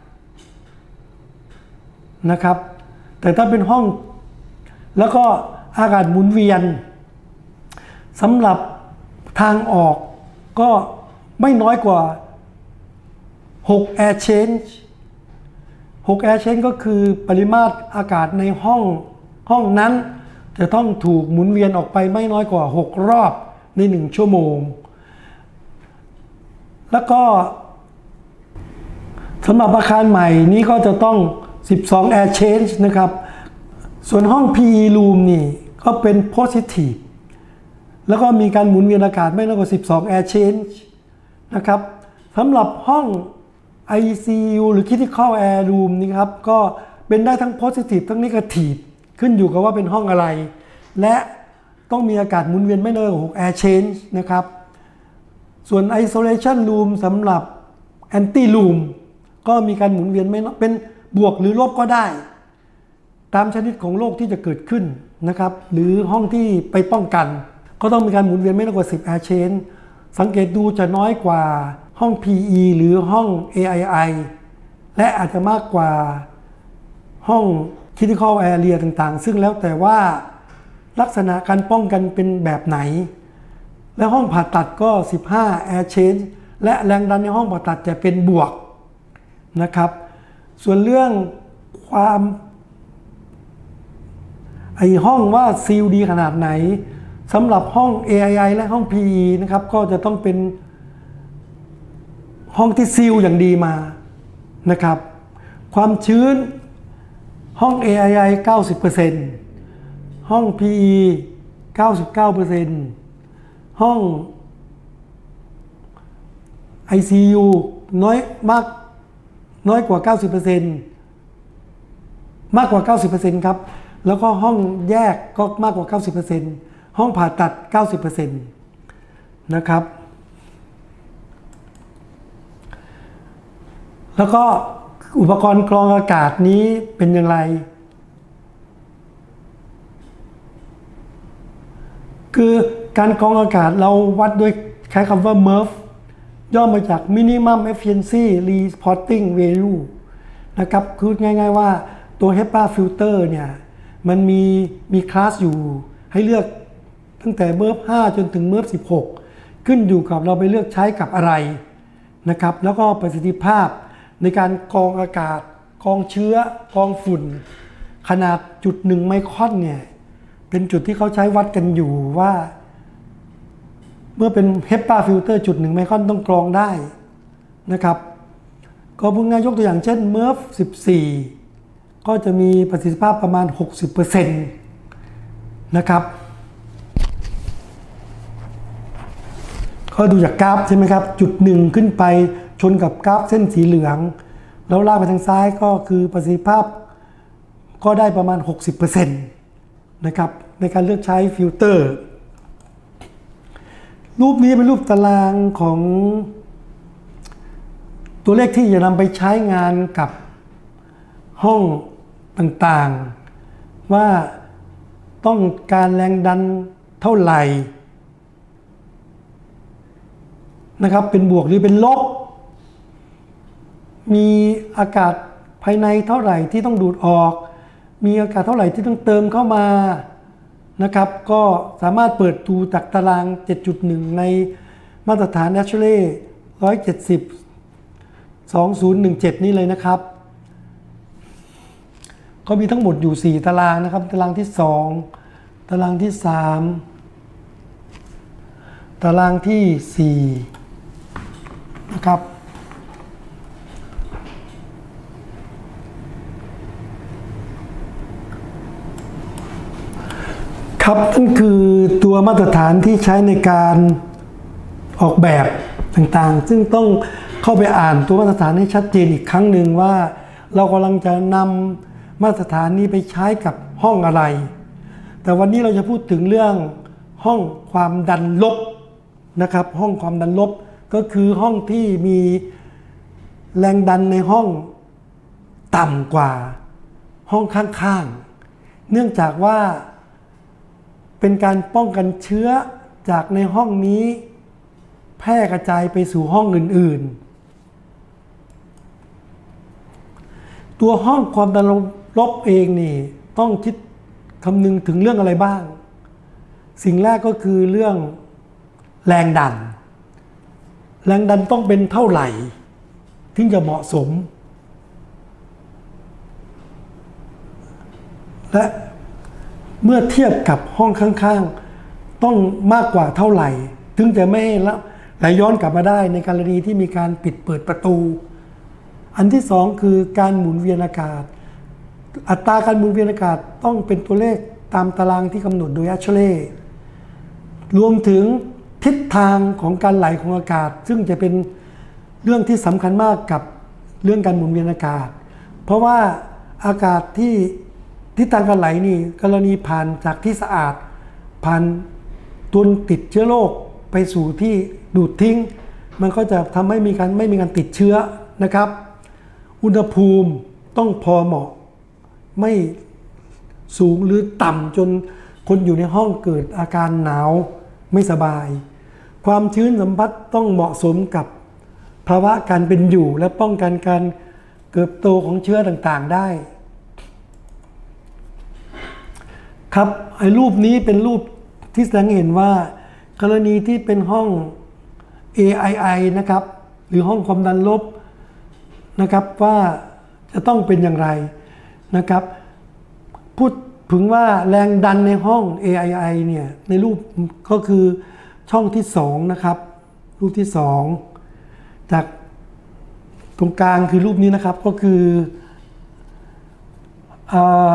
นะครับแต่ถ้าเป็นห้องแล้วก็อากาศหมุนเวียนสำหรับทางออกก็ไม่น้อยกว่าหก air change หก air change ก็คือปริมาตรอากาศในห้องห้องนั้นจะต้องถูกหมุนเวียนออกไปไม่น้อยกว่าหกรอบในหนึ่งชั่วโมงแล้วก็สำหรับอาคารใหม่นี้ก็จะต้องสิบสอง air change นะครับส่วนห้อง พี อี room นี่ก็เป็น positive แล้วก็มีการหมุนเวียนอากาศไม่น้อยกว่าสิบสอง air change นะครับสำหรับห้อง ไอ ซี ยู หรือ critical air room นี่ครับก็เป็นได้ทั้ง positive ทั้ง negative ขึ้นอยู่กับว่าเป็นห้องอะไรและต้องมีอากาศหมุนเวียนไม่น้อยกว่าหก air change นะครับส่วน isolation room สำหรับ anti room ก็มีการหมุนเวียนไม่เป็นบวกหรือลบก็ได้ตามชนิดของโรคที่จะเกิดขึ้นนะครับหรือห้องที่ไปป้องกันก็ต้องมีการหมุนเวียนไม่น้อยกว่าสิบ air change สังเกตดูจะน้อยกว่าห้อง พี อี หรือห้อง เอ ไอ ไอ และอาจจะมากกว่าห้อง critical area ต่างๆซึ่งแล้วแต่ว่าลักษณะการป้องกันเป็นแบบไหนและห้องผ่าตัดก็สิบห้า air change และแรงดันในห้องผ่าตัดจะเป็นบวกนะครับส่วนเรื่องความไอห้องว่าซีลดีขนาดไหนสำหรับห้อง เอ ไอ ไอ และห้อง พี อี นะครับก็จะต้องเป็นห้องที่ซีลอย่างดีมานะครับความชื้นห้อง เอ ไอ ไอ เก้าสิบเปอร์เซ็นต์ ห้อง พี อี เก้าสิบเก้าเปอร์เซ็นต์ ห้องไอ ซี ยู น้อยมากน้อยกว่า เก้าสิบเปอร์เซ็นต์ มากกว่า เก้าสิบเปอร์เซ็นต์ ครับแล้วก็ห้องแยกก็มากกว่า เก้าสิบเปอร์เซ็นต์ ห้องผ่าตัด เก้าสิบเปอร์เซ็นต์ นะครับแล้วก็อุปกรณ์กรองอากาศนี้เป็นอย่างไรคือการกรองอากาศเราวัดด้วยใช้คำว่า เมิร์ฟ ย่อมาจาก Minimum Efficiency Reporting Value นะครับคือง่ายๆว่าตัว เฮปา Filter เนี่ยมันมีมีคลาสอยู่ให้เลือกตั้งแต่ เมิร์ฟ ห้า จนถึง เมิร์ฟ สิบหก ขึ้นอยู่กับเราไปเลือกใช้กับอะไรนะครับแล้วก็ประสิทธิภาพในการกรองอากาศกรองเชื้อกรองฝุ่นขนาดจุดหนึ่งไมครอนเนี่ยเป็นจุดที่เขาใช้วัดกันอยู่ว่าเมื่อเป็น เฮปา Filter จุดหนึ่งไมครอนต้องกรองได้นะครับก็พูดง่ายยกตัวอย่างเช่น เมิร์ฟ สิบสี่ ก็จะมีประสิทธิภาพประมาณ หกสิบเปอร์เซ็นต์ นะครับก็ดูจากกราฟใช่ไหมครับจุดหนึ่งขึ้นไปชนกับกราฟเส้นสีเหลืองแล้วลากไปทางซ้ายก็คือประสิทธิภาพก็ได้ประมาณ หกสิบเปอร์เซ็นต์ นะครับในการเลือกใช้ฟิลเตอร์รูปนี้เป็นรูปตารางของตัวเลขที่จะนำไปใช้งานกับห้องต่างๆว่าต้องการแรงดันเท่าไหร่นะครับเป็นบวกหรือเป็นลบมีอากาศภายในเท่าไหร่ที่ต้องดูดออกมีอากาศเท่าไหร่ที่ต้องเติมเข้ามานะครับก็สามารถเปิดดูจากตาราง เจ็ดจุดหนึ่ง ในมาตรฐาน ASHRAE หนึ่งร้อยเจ็ดสิบ สองพันสิบเจ็ดนี่เลยนะครับก็มีทั้งหมดอยู่สี่ตารางนะครับตารางที่สองตารางที่สามตารางที่สี่นะครับครับนั่นคือตัวมาตรฐานที่ใช้ในการออกแบบต่างๆซึ่งต้องเข้าไปอ่านตัวมาตรฐานให้ชัดเจนอีกครั้งหนึ่งว่าเรากำลังจะนำมาตรฐานนี้ไปใช้กับห้องอะไรแต่วันนี้เราจะพูดถึงเรื่องห้องความดันลบนะครับห้องความดันลบก็คือห้องที่มีแรงดันในห้องต่ำกว่าห้องข้างๆเนื่องจากว่าเป็นการป้องกันเชื้อจากในห้องนี้แพร่กระจายไปสู่ห้องอื่นๆตัวห้องความดันลบเองนี่ต้องคิดคำนึงถึงเรื่องอะไรบ้างสิ่งแรกก็คือเรื่องแรงดันแรงดันต้องเป็นเท่าไหร่ถึงจะเหมาะสมและเมื่อเทียบกับห้องข้างๆต้องมากกว่าเท่าไหร่ถึงจะไม่ไหลย้อนกลับมาได้ในกรณีที่มีการปิดเปิดประตูอันที่สองคือการหมุนเวียนอากาศอัตราการหมุนเวียนอากาศต้องเป็นตัวเลขตามตารางที่กำหนดโดย ASHRAE รวมถึงทิศทางของการไหลของอากาศซึ่งจะเป็นเรื่องที่สำคัญมากกับเรื่องการหมุนเวียนอากาศเพราะว่าอากาศที่ทิศทางการไหลนี่กรณีผ่านจากที่สะอาดผ่านตัวติดเชื้อโรคไปสู่ที่ดูดทิ้งมันก็จะทำให้มีการไม่มีการติดเชื้อนะครับอุณหภูมิต้องพอเหมาะไม่สูงหรือต่ำจนคนอยู่ในห้องเกิดอาการหนาวไม่สบายความชื้นสัมผัสต้องเหมาะสมกับภาวะการเป็นอยู่และป้องกันการเติบโตของเชื้อต่างๆได้ครับไอ้รูปนี้เป็นรูปที่แสดงเห็นว่ากรณีที่เป็นห้อง เอ ไอ ไอ นะครับหรือห้องความดันลบนะครับว่าจะต้องเป็นอย่างไรนะครับพูดถึงว่าแรงดันในห้อง เอ ไอ ไอ เนี่ยในรูปก็คือช่องที่สองนะครับรูปที่สองจากตรงกลางคือรูปนี้นะครับก็คืออ่า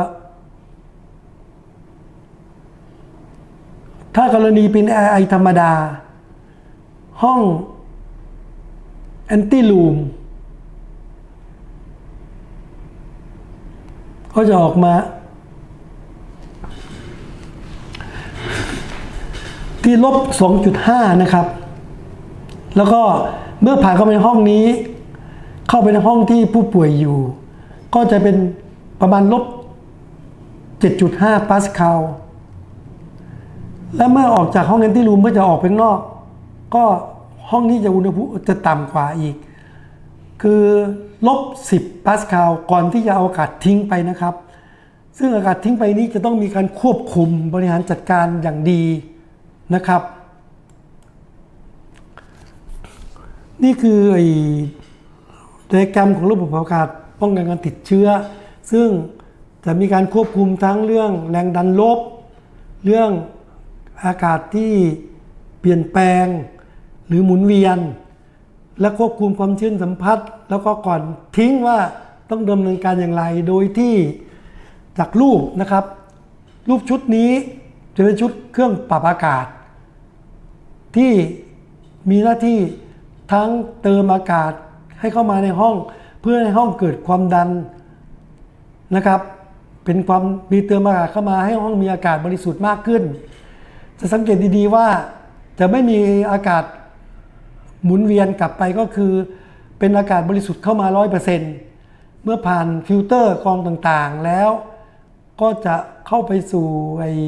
ถ้ากรณีเป็น เอ ไอ ไอ ธรรมดาห้องแอนตี้ลูมก็จะออกมาที่ลบ สองจุดห้า นะครับแล้วก็เมื่อผ่านเข้าไปในห้องนี้เข้าไปในห้องที่ผู้ป่วยอยู่ก็จะเป็นประมาณลบ เจ็ดจุดห้า ปาสคาลและเมื่อออกจากห้องแอนตี้รูมเมื่อจะออกไปข้างนอกก็ห้องนี้จะอุณหภูมิจะต่ำกว่าอีกคือลบ สิบ ปาสคาลก่อนที่จะเอาอากาศทิ้งไปนะครับซึ่งอากาศทิ้งไปนี้จะต้องมีการควบคุมบริหารจัดการอย่างดีนะครับนี่คือไอ้ไดอะแกรมของระบบอากาศป้องกันการติดเชื้อซึ่งจะมีการควบคุมทั้งเรื่องแรงดันลบเรื่องอากาศที่เปลี่ยนแปลงหรือหมุนเวียนและควบคุมความชื้นสัมผัสแล้วก็ก่อนทิ้งว่าต้องดำเนินการอย่างไรโดยที่จากรูปนะครับรูปชุดนี้จะเป็นชุดเครื่องปรับอากาศที่มีหน้าที่ทั้งเติมอากาศให้เข้ามาในห้องเพื่อให้ห้องเกิดความดันนะครับเป็นความมีเติมอากาศเข้ามาให้ห้องมีอากาศบริสุทธิ์มากขึ้นจะสังเกตดีๆว่าจะไม่มีอากาศหมุนเวียนกลับไปก็คือเป็นอากาศบริสุทธิ์เข้ามา ร้อยเปอร์เซ็นต์ เมื่อผ่านฟิลเตอร์กรองต่างๆแล้วก็จะเข้าไปสู่ไอ้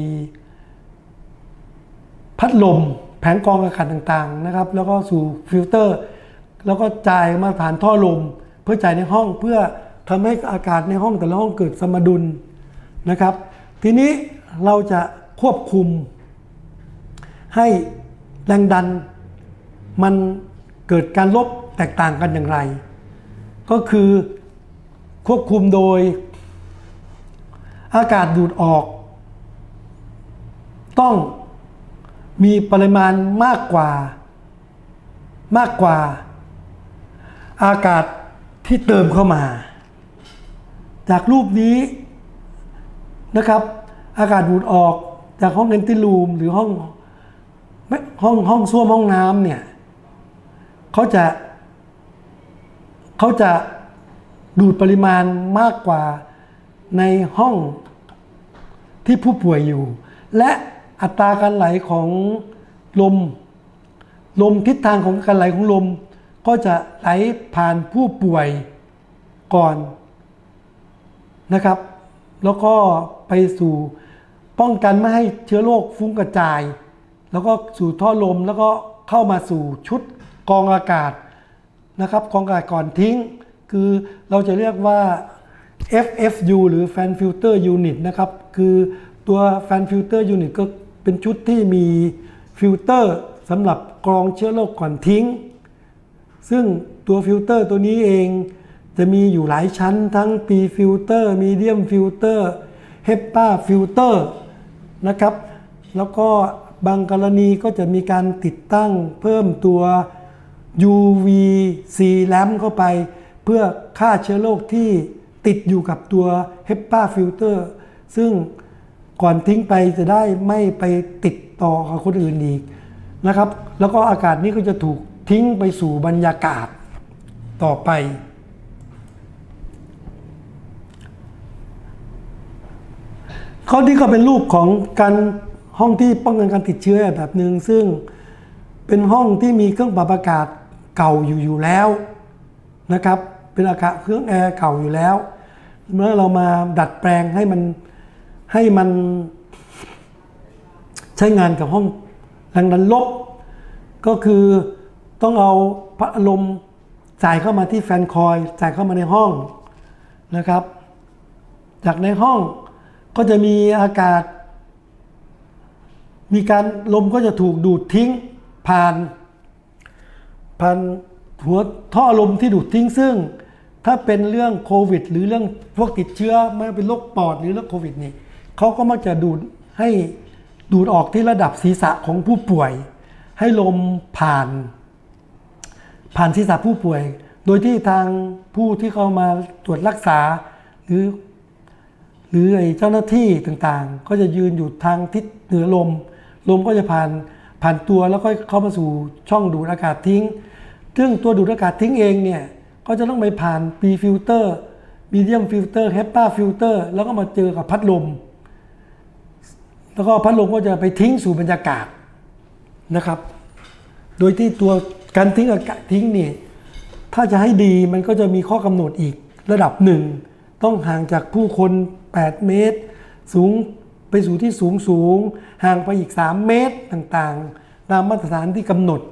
พัดลมแผงกรองอากาศต่างๆนะครับแล้วก็สู่ฟิลเตอร์แล้วก็จ่ายมาผ่านท่อลมเพื่อจ่ายในห้องเพื่อทำให้อากาศในห้องแต่ละห้องเกิดสมดุลนะครับทีนี้เราจะควบคุมให้แรงดันมันเกิดการลบแตกต่างกันอย่างไรก็คือควบคุมโดยอากาศดูดออกต้องมีปริมาณมากกว่ามากกว่าอากาศที่เติมเข้ามาจากรูปนี้นะครับอากาศดูดออกจากห้องแอนตี้รูมหรือห้องห้องห้องส้วมห้องน้ำเนี่ยเขาจะเขาจะดูดปริมาณมากกว่าในห้องที่ผู้ป่วยอยู่และอัตราการไหลของลมลมทิศทางของการไหลของลมก็จะไหลผ่านผู้ป่วยก่อนนะครับแล้วก็ไปสู่ป้องกันไม่ให้เชื้อโรคฟุ้งกระจายแล้วก็สู่ท่อลมแล้วก็เข้ามาสู่ชุดกรองอากาศนะครับกรองอากาศก่อนทิ้งคือเราจะเรียกว่า เอฟ เอฟ ยู หรือ Fan Filter Unit นะครับคือตัว Fan Filter Unit ก็เป็นชุดที่มีฟิลเตอร์สำหรับกรองเชื้อโรคก่อนทิ้งซึ่งตัวฟิลเตอร์ตัวนี้เองจะมีอยู่หลายชั้นทั้ง Pre Filter Medium Filter HEPA Filter นะครับแล้วก็บางกรณีก็จะมีการติดตั้งเพิ่มตัว ยู วี ซี Lamp เข้าไปเพื่อฆ่าเชื้อโรคที่ติดอยู่กับตัว HEPA Filter ซึ่งก่อนทิ้งไปจะได้ไม่ไปติดต่อกับคนอื่นอีกนะครับแล้วก็อากาศนี้ก็จะถูกทิ้งไปสู่บรรยากาศต่อไปข้อนี้ก็เป็นรูปของการห้องที่ป้องกันการติดเชื้อแบบหนึ่งซึ่งเป็นห้องที่มีเครื่องปรับอากาศเก่าอยู่อยู่แล้วนะครับเป็นอากาศเครื่องแอร์เก่าอยู่แล้วเมื่อเรามาดัดแปลงให้มันให้มันใช้งานกับห้องแรงดันลบก็คือต้องเอาพัดลมจ่ายเข้ามาที่แฟนคอยล์จ่ายเข้ามาในห้องนะครับจากในห้องก็จะมีอากาศมีการลมก็จะถูกดูดทิ้งผ่านผ่านหัวท่อลมที่ดูดทิ้งซึ่งถ้าเป็นเรื่องโควิดหรือเรื่องพวกติดเชื้อไม่เป็นโรคปอดหรือโรคโควิดนี่เขาก็มักจะดูดให้ดูดออกที่ระดับศีรษะของผู้ป่วยให้ลมผ่านผ่านศีรษะผู้ป่วยโดยที่ทางผู้ที่เข้ามาตรวจรักษาหรือหรือไอ้เจ้าหน้าที่ต่างๆก็จะยืนอยู่ทางทิศเหนือลมลมก็จะผ่านผ่านตัวแล้วก็เข้ามาสู่ช่องดูดอากาศทิ้งซึ่งตัวดูดอากาศทิ้งเองเนี่ยก็จะต้องไปผ่าน P filter medium filter HEPA filter แล้วก็มาเจอกับพัดลมแล้วก็พัดลมก็จะไปทิ้งสู่บรรยากาศนะครับโดยที่ตัวการทิ้งอากาศทิ้งนี่ถ้าจะให้ดีมันก็จะมีข้อกำหนดอีกระดับหนึ่งต้องห่างจากผู้คนแปดเมตรสูงไปสู่ที่สูงสูงห่างไปอีกสามเมตรต่างๆตามมาตรฐานที่กำหนด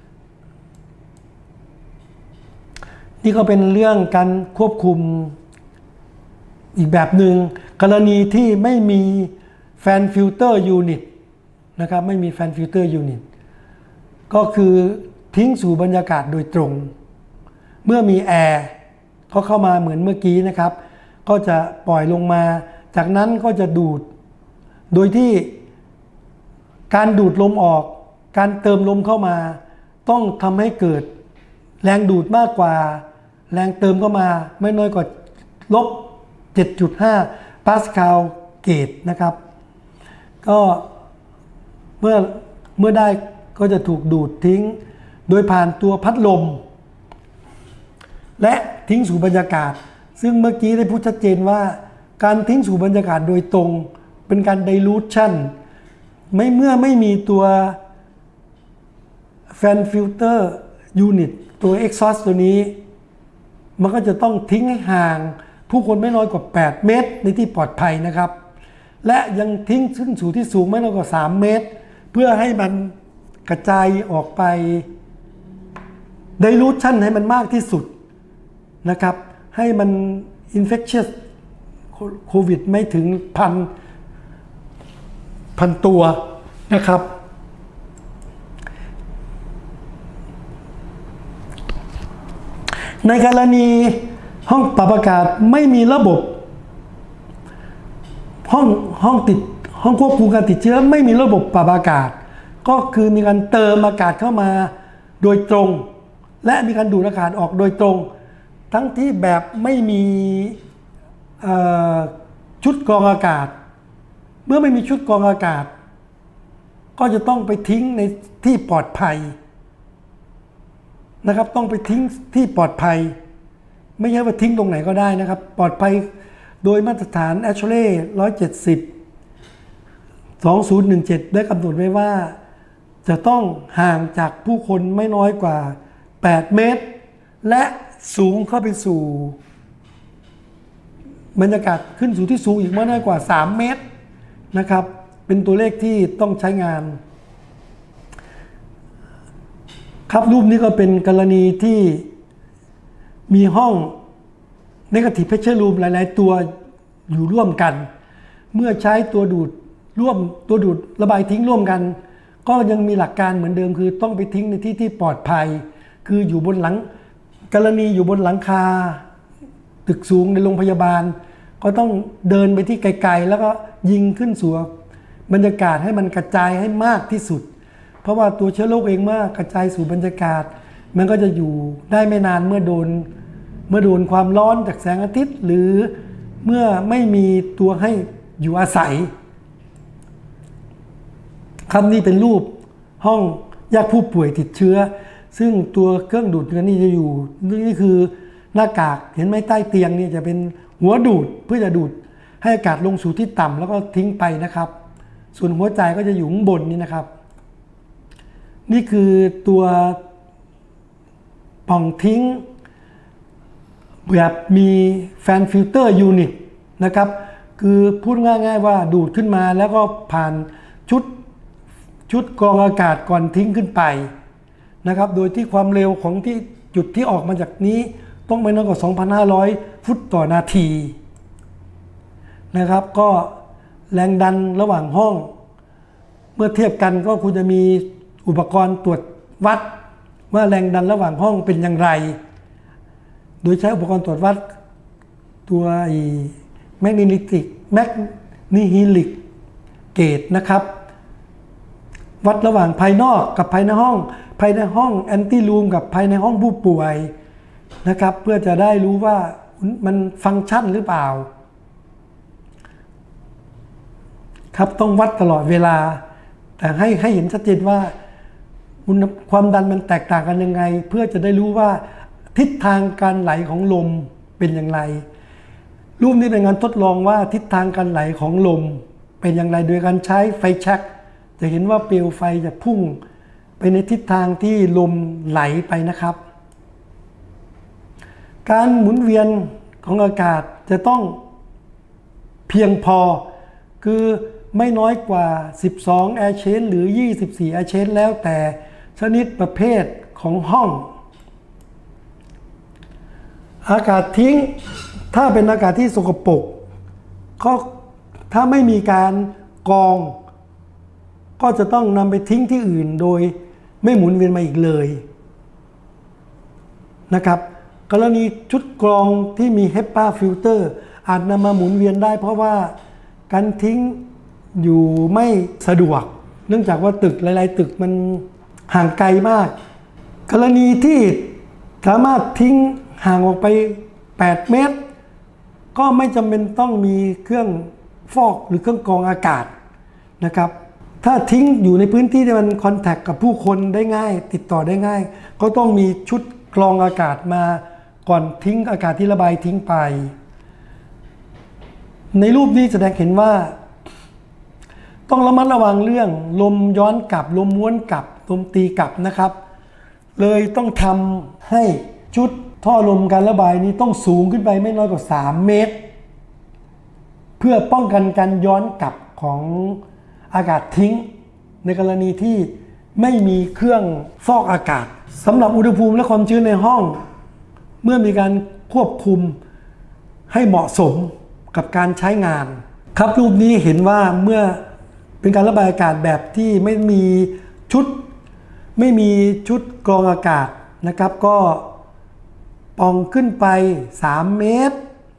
นี่ก็เป็นเรื่องการควบคุมอีกแบบหนึ่งกรณีที่ไม่มีแฟนฟิลเตอร์ยูนิตนะครับไม่มีแฟนฟิลเตอร์ยูนิตก็คือทิ้งสู่บรรยากาศโดยตรงเมื่อมีแอร์เขาเข้ามาเหมือนเมื่อกี้นะครับก็จะปล่อยลงมาจากนั้นก็จะดูดโดยที่การดูดลมออกการเติมลมเข้ามาต้องทำให้เกิดแรงดูดมากกว่าแรงเติมเข้ามาไม่น้อยกว่าลบ เจ็ดจุดห้า ปาสคาลเกตนะครับก็เมื่อเมื่อได้ก็จะถูกดูดทิ้งโดยผ่านตัวพัดลมและทิ้งสู่บรรยากาศซึ่งเมื่อกี้ได้พูดชัดเจนว่าการทิ้งสู่บรรยากาศโดยตรงเป็นการ dilution ไม่เมื่อไม่มีตัว fan filter unit ตัว exhaust ตัวนี้มันก็จะต้องทิ้งให้ห่างผู้คนไม่น้อยกว่าแปดเมตรในที่ปลอดภัยนะครับและยังทิ้งขึ้นสู่ที่สูงไม่น้อยกว่าสามเมตรเพื่อให้มันกระจายออกไป dilution ให้มันมากที่สุดนะครับให้มัน infectious โควิดไม่ถึงพันพันตัวนะครับในกรณีห้องปรับอากาศไม่มีระบบห้องห้องติดห้องควบคุมการติดเชื้อไม่มีระบบปรับอากาศก็คือมีการเติมอากาศเข้ามาโดยตรงและมีการดูดอากาศออกโดยตรงทั้งที่แบบไม่มีชุดกรองอากาศเมื่อไม่มีชุดกรองอากาศก็จะต้องไปทิ้งในที่ปลอดภัยนะครับต้องไปทิ้งที่ปลอดภัยไม่ใช่ว่าทิ้งตรงไหนก็ได้นะครับปลอดภัยโดยมาตรฐาน เอช เอล เอ หนึ่งเจ็ดศูนย์ สองพันสิบเจ็ดได้กำหนดไว้ว่าจะต้องห่างจากผู้คนไม่น้อยกว่าแปดเมตรและสูงเข้าไปสู่บรรยากาศขึ้นสู่ที่สูงอีกไม่น้อยกว่าสามเมตรนะครับเป็นตัวเลขที่ต้องใช้งานครับรูปนี้ก็เป็นกรณีที่มีห้อง Negative Pressure Room หลายๆตัวอยู่ร่วมกันเมื่อใช้ตัวดูดร่วมตัวดูดระบายทิ้งร่วมกันก็ยังมีหลักการเหมือนเดิมคือต้องไปทิ้งในที่ที่ปลอดภัยคืออยู่บนหลังกรณีอยู่บนหลังคาตึกสูงในโรงพยาบาลก็ต้องเดินไปที่ไกลๆแล้วก็ยิงขึ้นสู่บรรยากาศให้มันกระจายให้มากที่สุดเพราะว่าตัวเชื้อโรคเองเมื่อกระจายสู่บรรยากาศมันก็จะอยู่ได้ไม่นานเมื่อโดนเมื่อโดนความร้อนจากแสงอาทิตย์หรือเมื่อไม่มีตัวให้อยู่อาศัยครับนี่เป็นรูปห้องแยกผู้ป่วยติดเชื้อซึ่งตัวเครื่องดูดเงินนี่จะอยู่นี่คือหน้ากากเห็นไหมใต้เตียงนี่จะเป็นหัวดูดเพื่อจะดูดให้อากาศลงสู่ที่ต่ำแล้วก็ทิ้งไปนะครับส่วนหัวใจก็จะอยู่ข้างบนนี่นะครับนี่คือตัวปล่องทิ้งแบบมีแฟนฟิลเตอร์ยูนิตนะครับคือพูดง่ายๆว่าดูดขึ้นมาแล้วก็ผ่านชุดชุดกรองอากาศก่อนทิ้งขึ้นไปนะครับโดยที่ความเร็วของที่จุดที่ออกมาจากนี้ต้องไม่น้อยกว่า สองพันห้าร้อย ฟุตต่อนาทีนะครับก็แรงดันระหว่างห้องเมื่อเทียบกันก็คุณจะมีอุปกรณ์ตรวจวัดว่าแรงดันระหว่างห้องเป็นอย่างไรโดยใช้อุปกรณ์ตรวจวัดตัวแมกนีลิกแมกนีฮิลิกเกจนะครับวัดระหว่างภายนอกกับภายในห้องภายในห้องแอนตี้รูมกับภายในห้องผู้ป่วยนะครับเพื่อจะได้รู้ว่ามันฟังก์ชันหรือเปล่าครับต้องวัดตลอดเวลาแต่ให้ให้เห็นชัดเจนว่าความดันมันแตกต่างกันยังไงเพื่อจะได้รู้ว่าทิศทางการไหลของลมเป็นอย่างไรรูปนี้เป็นงานทดลองว่าทิศทางการไหลของลมเป็นอย่างไรโดยการใช้ไฟแช็กจะเห็นว่าเปลวไฟจะพุ่งไปในทิศทางที่ลมไหลไปนะครับการหมุนเวียนของอากาศจะต้องเพียงพอคือไม่น้อยกว่าสิบสองแอร์เชนหรือยี่สิบสี่แอร์เชนแล้วแต่ชนิดประเภทของห้องอากาศทิ้งถ้าเป็นอากาศที่สกปรกก็ถ้าไม่มีการกรองก็จะต้องนำไปทิ้งที่อื่นโดยไม่หมุนเวียนมาอีกเลยนะครับกรณีชุดกรองที่มี เฮปปา ฟิลเตอร์ อาจนำมาหมุนเวียนได้เพราะว่าการทิ้งอยู่ไม่สะดวกเนื่องจากว่าตึกหลายๆตึกมันห่างไกลมากกรณีที่สามารถทิ้งห่างออกไปแปดเมตรก็ไม่จำเป็นต้องมีเครื่องฟอกหรือเครื่องกรองอากาศนะครับถ้าทิ้งอยู่ในพื้นที่ที่มันคอนแทคกับผู้คนได้ง่ายติดต่อได้ง่ายก็ต้องมีชุดกรองอากาศมาก่อนทิ้งอากาศที่ระบายทิ้งไปในรูปนี้แสดงเห็นว่าต้องระมัดระวังเรื่องลมย้อนกลับลมม้วนกลับลมตีกลับนะครับเลยต้องทำให้ชุดท่อลมการระบายนี้ต้องสูงขึ้นไปไม่น้อยกว่าสามเมตรเพื่อป้องกันการย้อนกลับของอากาศทิ้งในกรณีที่ไม่มีเครื่องฟอกอากาศสำหรับอุณหภูมิและความชื้นในห้องเมื่อมีการควบคุมให้เหมาะสมกับการใช้งานครับรูปนี้เห็นว่าเมื่อเป็นการระบายอากาศแบบที่ไม่มีชุดไม่มีชุดกรองอากาศนะครับก็ป่องขึ้นไปสามเมตร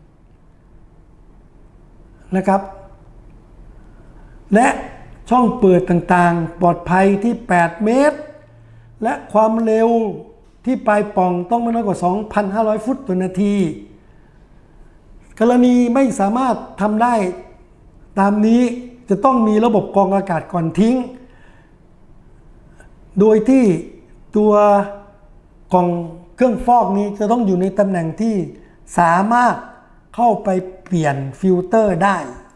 นะครับและช่องเปิดต่างๆปลอดภัยที่แปดเมตรและความเร็วที่ปลายป่องต้องไม่น้อยกว่า สองพันห้าร้อย ฟุตต่อนาทีกรณีไม่สามารถทำได้ตามนี้จะต้องมีระบบกรองอากาศก่อนทิ้งโดยที่ตัวกล่องเครื่องฟอกนี้จะต้องอยู่ในตำแหน่งที่สามารถเข้าไปเปลี่ยนฟิลเตอร์ได้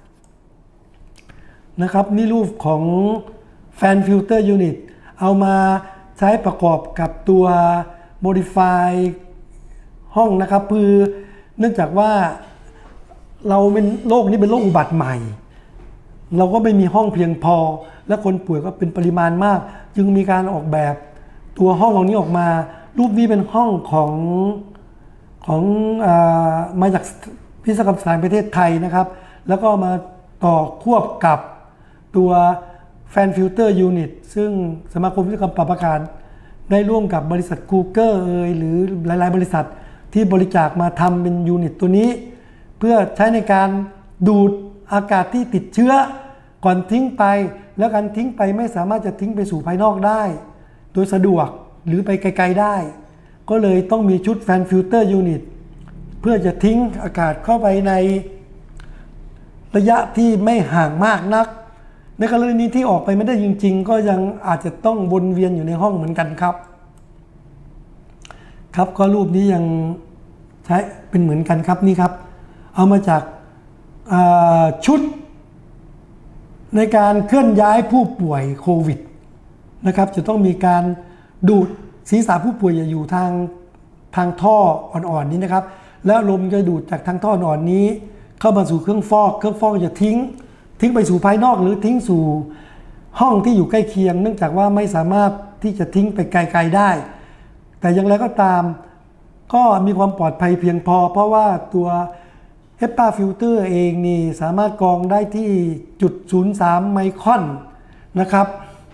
นะครับนี่รูปของแฟนฟิลเตอร์ยูนิตเอามาใช้ประกอบกับตัว Modify ห้องนะครับคือเนื่องจากว่าเราเป็นโรคนี้เป็นโรคอุบัติใหม่เราก็ไม่มีห้องเพียงพอและคนป่วยก็เป็นปริมาณมากจึงมีการออกแบบตัวห้องเหล่านี้ออกมารูปนี้เป็นห้องของของอ่ามาจากวิศวกรรมสถานประเทศไทยนะครับแล้วก็มาต่อควบกับตัวแฟนฟิลเตอร์ยูนิตซึ่งสมาคมวิศวกรรมปรับอากาศได้ร่วมกับบริษัท Google เอ่ยหรือหลายๆบริษัทที่บริจาคมาทำเป็นยูนิตตัวนี้เพื่อใช้ในการดูดอากาศที่ติดเชื้อก่อนทิ้งไปแล้วการทิ้งไปไม่สามารถจะทิ้งไปสู่ภายนอกได้โดยสะดวกหรือไปไกลๆได้ก็เลยต้องมีชุดแฟนฟิลเตอร์ยูนิตเพื่อจะทิ้งอากาศเข้าไปในระยะที่ไม่ห่างมากนักในกรณีที่ออกไปไม่ได้จริงๆก็ยังอาจจะต้องวนเวียนอยู่ในห้องเหมือนกันครับครับก็รูปนี้ยังใช้เป็นเหมือนกันครับนี่ครับเอามาจากชุดในการเคลื่อนย้ายผู้ป่วยโควิดนะครับจะต้องมีการดูดศีรษะผู้ป่วยอยู่ทางทางท่ออ่อนๆนี้นะครับแล้วลมจะดูดจากทางท่ออ่อนๆนี้เข้ามาสู่เครื่องฟอกเครื่องฟอกจะทิ้งทิ้งไปสู่ภายนอกหรือทิ้งสู่ห้องที่อยู่ใกล้เคียงเนื่องจากว่าไม่สามารถที่จะทิ้งไปไกลๆได้แต่อย่างไรก็ตามก็มีความปลอดภัยเพียงพอเพราะว่าตัว เฮปปา ฟิลเตอร์ เองนี่สามารถกรองได้ที่จุดศูนย์สามไมครอนนะครับ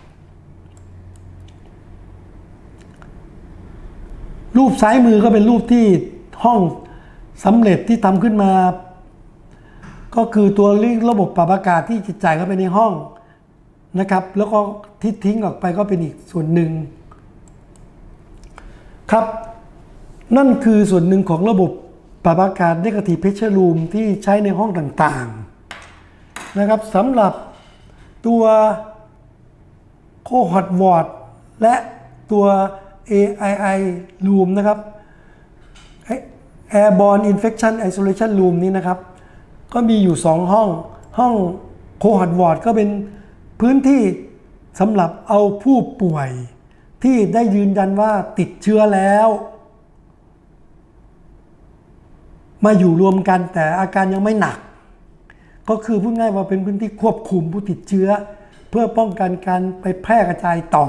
รูปซ้ายมือก็เป็นรูปที่ห้องสำเร็จที่ทำขึ้นมาก็คือตัวระบบปรับอากาศที่จะจ่ายเข้าไปในห้องนะครับแล้วก็ที่ทิ้งออกไปก็เป็นอีกส่วนหนึ่งครับนั่นคือส่วนหนึ่งของระบบปรับอากาศ Negative Pressure Room ที่ใช้ในห้องต่างๆนะครับสำหรับตัว Cohort Ward และตัว เอ ไอ ไอ Room นะครับ Airborne Infection Isolation Room นี้นะครับก็มีอยู่สองห้องห้อง Cohort Ward ก็เป็นพื้นที่สำหรับเอาผู้ป่วยที่ได้ยืนยันว่าติดเชื้อแล้วมาอยู่รวมกันแต่อาการยังไม่หนักก็คือพูดง่ายว่าเป็นพื้นที่ควบคุมผู้ติดเชื้อเพื่อป้องกันการไปแพร่กระจายต่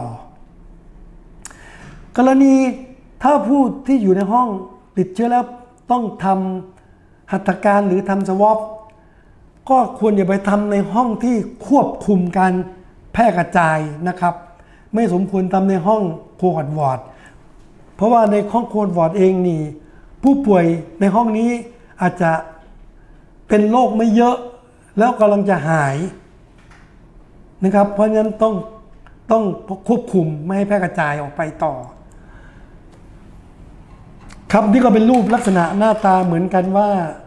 อกรณีถ้าผู้ที่อยู่ในห้องติดเชื้อแล้วต้องทำหัตถการหรือทำสวอปก็ควรอย่าไปทำในห้องที่ควบคุมการแพร่กระจายนะครับไม่สมควรทำในห้องโคฮอร์ทวอร์ดเพราะว่าในห้องโคฮอร์ทวอร์ดเองนี่ผู้ป่วยในห้องนี้อาจจะเป็นโรคไม่เยอะแล้วกำลังจะหายนะครับเพราะฉะนั้นต้องต้องควบคุมไม่ให้แพร่กระจายออกไปต่อครับนี่ก็เป็นรูปลักษณะหน้าตาเหมือนกันว่า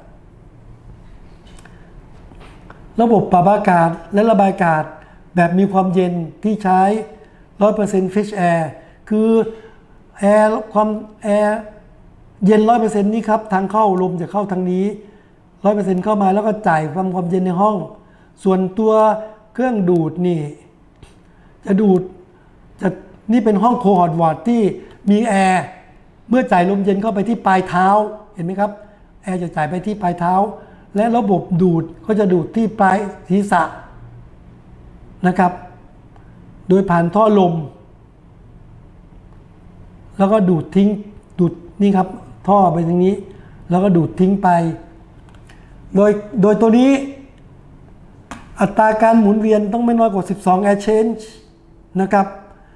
ระบบปรับอากาศและระบายอากาศแบบมีความเย็นที่ใช้ หนึ่งร้อยเปอร์เซ็นต์ Fresh Air คือแอร์ความแอร์เย็น หนึ่งร้อยเปอร์เซ็นต์ นี่ครับทางเข้าลมจะเข้าทางนี้ หนึ่งร้อยเปอร์เซ็นต์ เข้ามาแล้วก็จ่ายความความเย็นในห้องส่วนตัวเครื่องดูดนี่จะดูดจะนี่เป็นห้องโคฮอร์ทวอร์ดที่มีแอร์เมื่อจ่ายลมเย็นเข้าไปที่ปลายเท้าเห็นไหมครับแอร์จะจ่ายไปที่ปลายเท้าและระบบดูดก็จะดูดที่ปลายศีรษะนะครับโดยผ่านท่อลมแล้วก็ดูดทิ้งดูดนี่ครับท่อไปตรงนี้แล้วก็ดูดทิ้งไปโดยโดยตัวนี้อัตราการหมุนเวียนต้องไม่น้อยกว่าสิบสอง air change นะครับ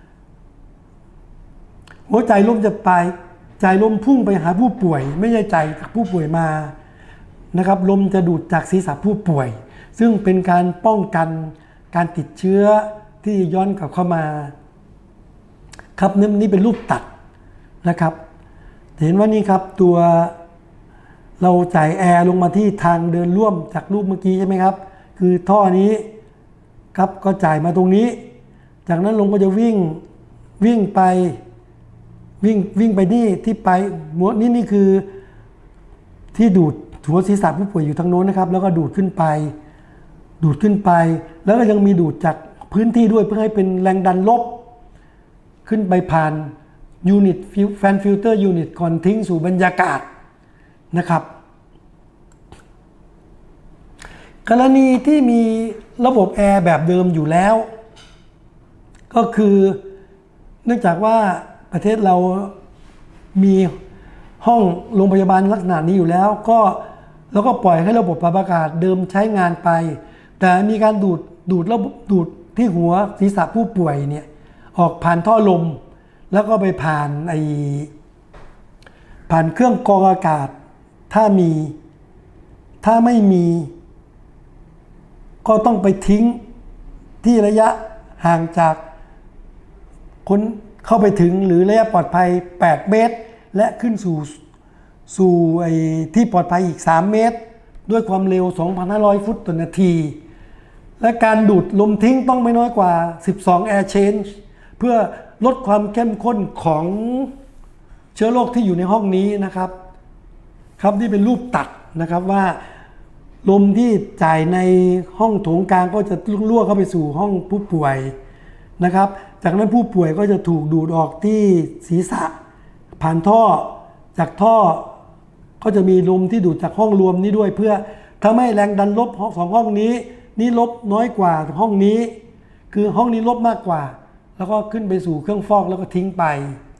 หัวใจลมจะไปใจลมพุ่งไปหาผู้ป่วยไม่ใช่ใจจากผู้ป่วยมานะครับลมจะดูดจากศีรษะผู้ป่วยซึ่งเป็นการป้องกันการติดเชื้อที่ย้อนกลับเข้ามาครับนี่เป็นรูปตัดนะครับเห็นว่านี่ครับตัวเราจ่ายแอร์ลงมาที่ทางเดินร่วมจากรูปเมื่อกี้ใช่ไหมครับคือท่อนี้ครับก็จ่ายมาตรงนี้จากนั้นลมก็จะวิ่งวิ่งไปวิ่งวิ่งไปนี่ที่ไปหมวดนี้นี่คือที่ดูดหัวศีรษะผู้ป่วยอยู่ทางโน้นนะครับแล้วก็ดูดขึ้นไปดูดขึ้นไปแล้วก็ยังมีดูดจากพื้นที่ด้วยเพื่อให้เป็นแรงดันลบขึ้นไปผ่านยูนิตแฟนฟิลเตอร์ยูนิตก่อนทิ้งสู่บรรยากาศนะครับกรณีที่มีระบบแอร์แบบเดิมอยู่แล้วก็คือเนื่องจากว่าประเทศเรามีห้องโรงพยาบาลลักษณะนี้อยู่แล้วก็แล้วก็ปล่อยให้ระบบปรับอากาศเดิมใช้งานไปแต่มีการดูดดูดระบบดูดที่หัวศีรษะผู้ป่วยเนี่ยออกผ่านท่อลมแล้วก็ไปผ่านไอผ่านเครื่องกรองอากาศถ้ามีถ้าไม่มีก็ต้องไปทิ้งที่ระยะห่างจากคนเข้าไปถึงหรือระยะปลอดภัยแปดเมตรและขึ้นสู่สู่ไอ้ที่ปลอดภัยอีกสามเมตรด้วยความเร็ว สองพันห้าร้อย ฟุตต่อนาทีและการดูดลมทิ้งต้องไม่น้อยกว่าสิบสอง air change เพื่อลดความเข้มข้นของเชื้อโรคที่อยู่ในห้องนี้นะครับครับนี่เป็นรูปตัดนะครับว่าลมที่จ่ายในห้องโถงกลางก็จะรั่วเข้าไปสู่ห้องผู้ป่วยนะครับจากนั้นผู้ป่วยก็จะถูกดูดออกที่ศีรษะผ่านท่อจากท่อก็จะมีลมที่ดูดจากห้องรวมนี้ด้วยเพื่อทำให้แรงดันลบสองห้องนี้นี้ลบน้อยกว่าห้องนี้คือห้องนี้ลบมากกว่าแล้วก็ขึ้นไปสู่เครื่องฟอกแล้วก็ทิ้งไป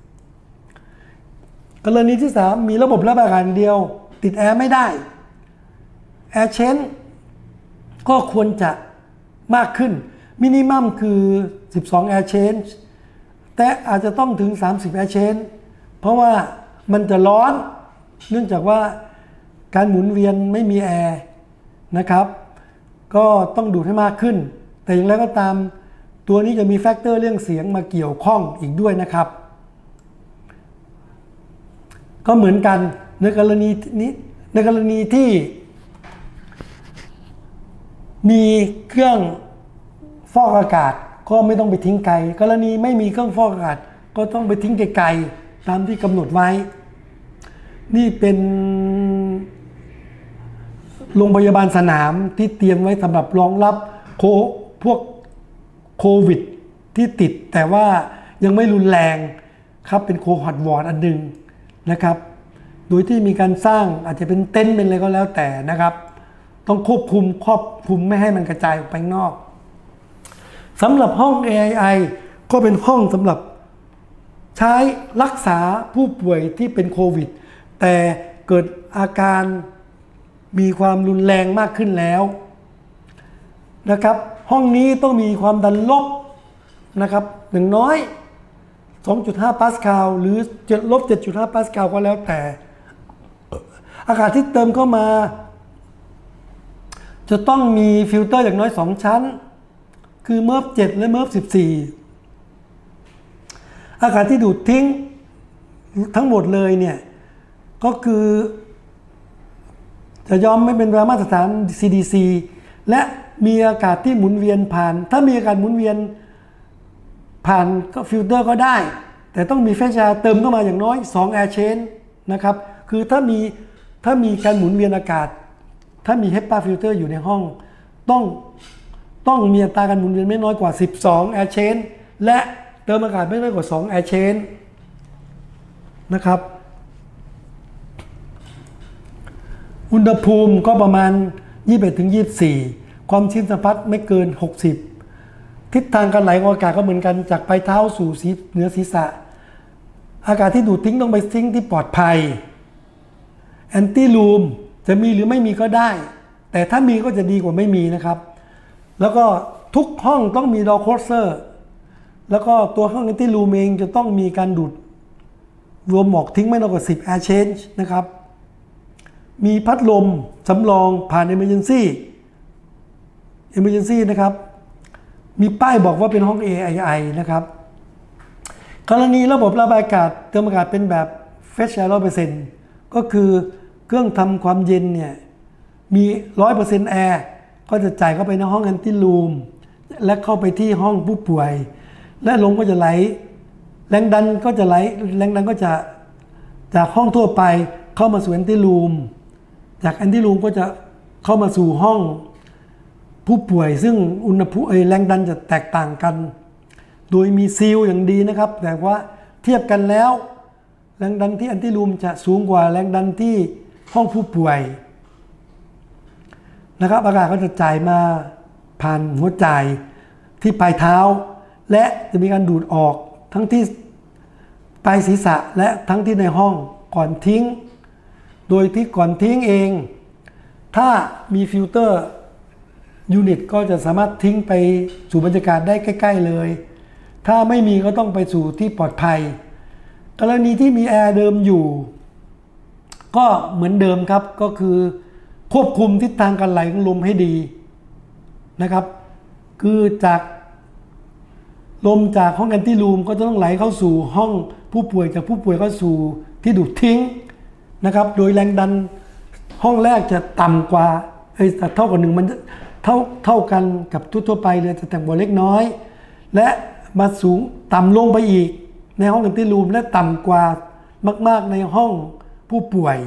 กรณีที่สามมีระบบระบายอากาศเดียวติดแอร์ไม่ได้แอร์เชนก็ควรจะมากขึ้นมินิมัมคือสิบสอง air change แต่อาจจะต้องถึงสามสิบ air change เพราะว่ามันจะร้อนเนื่องจากว่าการหมุนเวียนไม่มีแอร์นะครับก็ต้องดูดให้มากขึ้นแต่อย่างไรก็ตามตัวนี้จะมีแฟกเตอร์เรื่องเสียงมาเกี่ยวข้องอีกด้วยนะครับก็เหมือนกันในกรณีนี้ในกรณีที่มีเครื่องฟอกอากาศก็ไม่ต้องไปทิ้งไกลกรณีไม่มีเครื่องฟอกอากาศก็ต้องไปทิ้งไกลๆตามที่กำหนดไว้นี่เป็นโรงพยาบาลสนามที่เตรียมไว้สำหรับรองรับโคพวกโควิดที่ติดแต่ว่ายังไม่รุนแรงครับเป็นโคฮอตวอร์ดอันหนึ่งนะครับโดยที่มีการสร้างอาจจะเป็นเต็นท์เป็นอะไรก็แล้วแต่นะครับต้องควบคุมครอบคุมไม่ให้มันกระจายออกไปข้างนอกสำหรับห้อง เอ ไอ ไอ ก็เป็นห้องสำหรับใช้รักษาผู้ป่วยที่เป็นโควิดแต่เกิดอาการมีความรุนแรงมากขึ้นแล้วนะครับห้องนี้ต้องมีความดันลบนะครับอย่างน้อย สองจุดห้า ปาสคาลหรือลบ เจ็ดจุดห้า ปาสคาลก็แล้วแต่อากาศที่เติมเข้ามาจะต้องมีฟิลเตอร์อย่างน้อยสองชั้นคือเมิร์ฟเจ็ดและเมิร์ฟสิบสี่อากาศที่ดูดทิ้งทั้งหมดเลยเนี่ยก็คือจะยอมไม่เป็นมาตรฐาน ซี ดี ซี และมีอากาศที่หมุนเวียนผ่านถ้ามีอากาศหมุนเวียนผ่านก็ฟิลเตอร์ก็ได้แต่ต้องมีเฟสแอร์เติมเข้ามาอย่างน้อยสองแอร์เชนนะครับคือถ้ามีถ้ามีการหมุนเวียนอากาศถ้ามี เฮปา ฟิลเตอร์อยู่ในห้องต้องต้องมีอัตราการหมุนเวียนไม่น้อยกว่าสิบสองแอร์เชนและเติมอากาศไม่น้อยกว่าสองแอร์เชนนะครับอุณหภูมิก็ประมาณ ยี่สิบเอ็ดถึงยี่สิบสี่ ความชื้นสัมผัสไม่เกินหกสิบทิศทางการไหลของอากาศก็เหมือนกันจากปลายเท้าสู่เหนือศีรษะอากาศที่ดูดทิ้งต้องไปทิ้งที่ปลอดภัยแอนตี้ลูมจะมีหรือไม่มีก็ได้แต่ถ้ามีก็จะดีกว่าไม่มีนะครับแล้วก็ทุกห้องต้องมีดอร์โคสเซอร์แล้วก็ตัวห้องแอนตี้ลูมเองจะต้องมีการดูดรวมหมอกทิ้งไม่น้อยกว่าสิบ Air Change นะครับมีพัดลมสำรองผ่าน Emergency Emergency นะครับมีป้ายบอกว่าเป็นห้อง เอ ไอ ไอ นะครับกรณีระบบระบายอากาศเติมอากาศเป็นแบบ Fresh Air ร้อยเปอร์เซ็นต์ ก็คือเครื่องทำความเย็นเนี่ยมี ร้อยเปอร์เซ็นต์ แอร์ก็จะจ่ายเข้าไปในห้องแอนตี้ลูมและเข้าไปที่ห้องผู้ป่วยและลมก็จะไหลแรงดันก็จะไหลแรงดันก็จะจากห้องทั่วไปเข้ามาสู่แอนตี้ลูมจากแอนตี้ลูมก็จะเข้ามาสู่ห้องผู้ป่วยซึ่งอุณหภูมิแรงดันจะแตกต่างกันโดยมีซีลอย่างดีนะครับแต่ว่าเทียบกันแล้วแรงดันที่แอนตี้ลูมจะสูงกว่าแรงดันที่ห้องผู้ป่วยนะครับอากาศก็จะจ่ายมาผ่านหัวจ่ายที่ปลายเท้าและจะมีการดูดออกทั้งที่ปลายศีรษะและทั้งที่ในห้องก่อนทิ้งโดยที่ก่อนทิ้งเองถ้ามีฟิลเตอร์ยูนิตก็จะสามารถทิ้งไปสู่บรรยากาศได้ใกล้ๆเลยถ้าไม่มีก็ต้องไปสู่ที่ปลอดภัยกรณีที่มีแอร์เดิมอยู่ก็เหมือนเดิมครับก็คือควบคุมทิศทางการไหลของลมให้ดีนะครับคือจากลมจากห้องแอนตี้ลูมก็จะต้องไหลเข้าสู่ห้องผู้ป่วยจากผู้ป่วยเข้าสู่ที่ดูดทิ้งนะครับโดยแรงดันห้องแรกจะต่ำกว่าเอ้ยเท่ากับหนึ่งมันเท่าเท่ากันกับทั่วๆไปเลยจะแต่งบวเล็กน้อยและมาสูงต่ำลงไปอีกในห้องแอนตี้ลูมและต่ำกว่ามากๆในห้องผู้ป่วย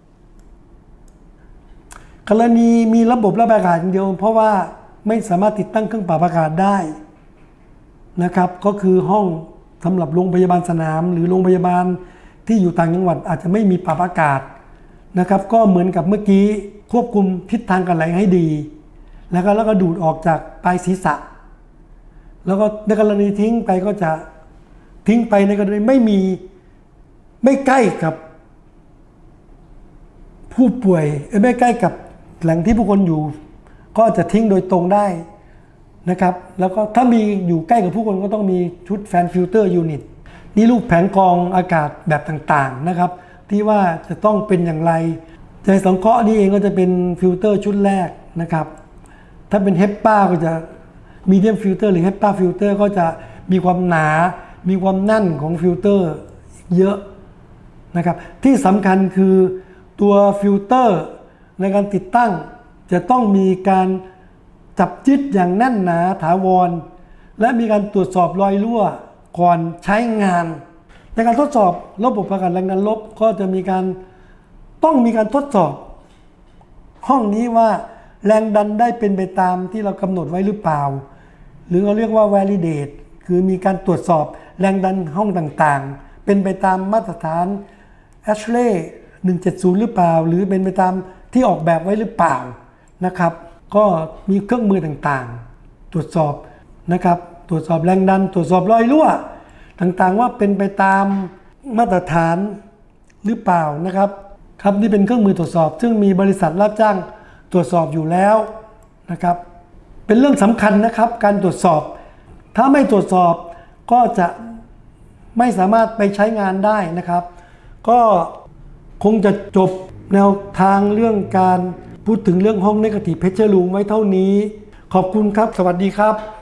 กรณีมีระบบระบายอากาศอย่างเดียวเพราะว่าไม่สามารถติดตั้งเครื่องปรับอากาศได้นะครับก็คือห้องสำหรับโรงพยาบาลสนามหรือโรงพยาบาลที่อยู่ต่างจังหวัดอาจจะไม่มีปรับอากาศนะครับก็เหมือนกับเมื่อกี้ควบคุมทิศทางการไหลให้ดีแล้วก็แล้วก็ดูดออกจากปลายศีรษะแล้วก็ในกรณีทิ้งไปก็จะทิ้งไปในกรณีไม่มีไม่ใกล้กับผู้ป่วยไม่ใกล้กับแหล่งที่ผู้คนอยู่ก็จะทิ้งโดยตรงได้นะครับแล้วก็ถ้ามีอยู่ใกล้กับผู้คนก็ต้องมีชุดแฟนฟิลเตอร์ยูนิตนี่รูปแผงกรองอากาศแบบต่างๆนะครับที่ว่าจะต้องเป็นอย่างไรใจสังเคราะห์นี่เองก็จะเป็นฟิลเตอร์ชุดแรกนะครับถ้าเป็นเฮปปาก็จะมีเดียมฟิลเตอร์หรือเฮปปาฟิลเตอร์ก็จะมีความหนามีความแน่นของฟิลเตอร์เยอะนะครับที่สำคัญคือตัวฟิลเตอร์ในการติดตั้งจะต้องมีการจับยึดอย่างแน่นหนาถาวรและมีการตรวจสอบรอยรั่วก่อนใช้งานในการทดสอบระบบประกันแรงดันลบก็จะมีการต้องมีการทดสอบห้องนี้ว่าแรงดันได้เป็นไปตามที่เรากำหนดไว้หรือเปล่าหรือเราเรียกว่า validate คือมีการตรวจสอบแรงดันห้องต่างๆเป็นไปตามมาตรฐาน Ashley หนึ่งเจ็ดศูนย์หรือเปล่าหรือเป็นไปตามที่ออกแบบไว้หรือเปล่านะครับก็มีเครื่องมือต่างๆตรวจสอบนะครับตรวจสอบแรงดันตรวจสอบรอยรั่วต่างๆว่าเป็นไปตามมาตรฐานหรือเปล่านะครับครับนี่เป็นเครื่องมือตรวจสอบซึ่งมีบริษัทรับจ้างตรวจสอบอยู่แล้วนะครับเป็นเรื่องสำคัญนะครับการตรวจสอบถ้าไม่ตรวจสอบก็จะไม่สามารถไปใช้งานได้นะครับก็คงจะจบแนวทางเรื่องการพูดถึงเรื่องห้อง Negative Pressure Room ไว้เท่านี้ขอบคุณครับสวัสดีครับ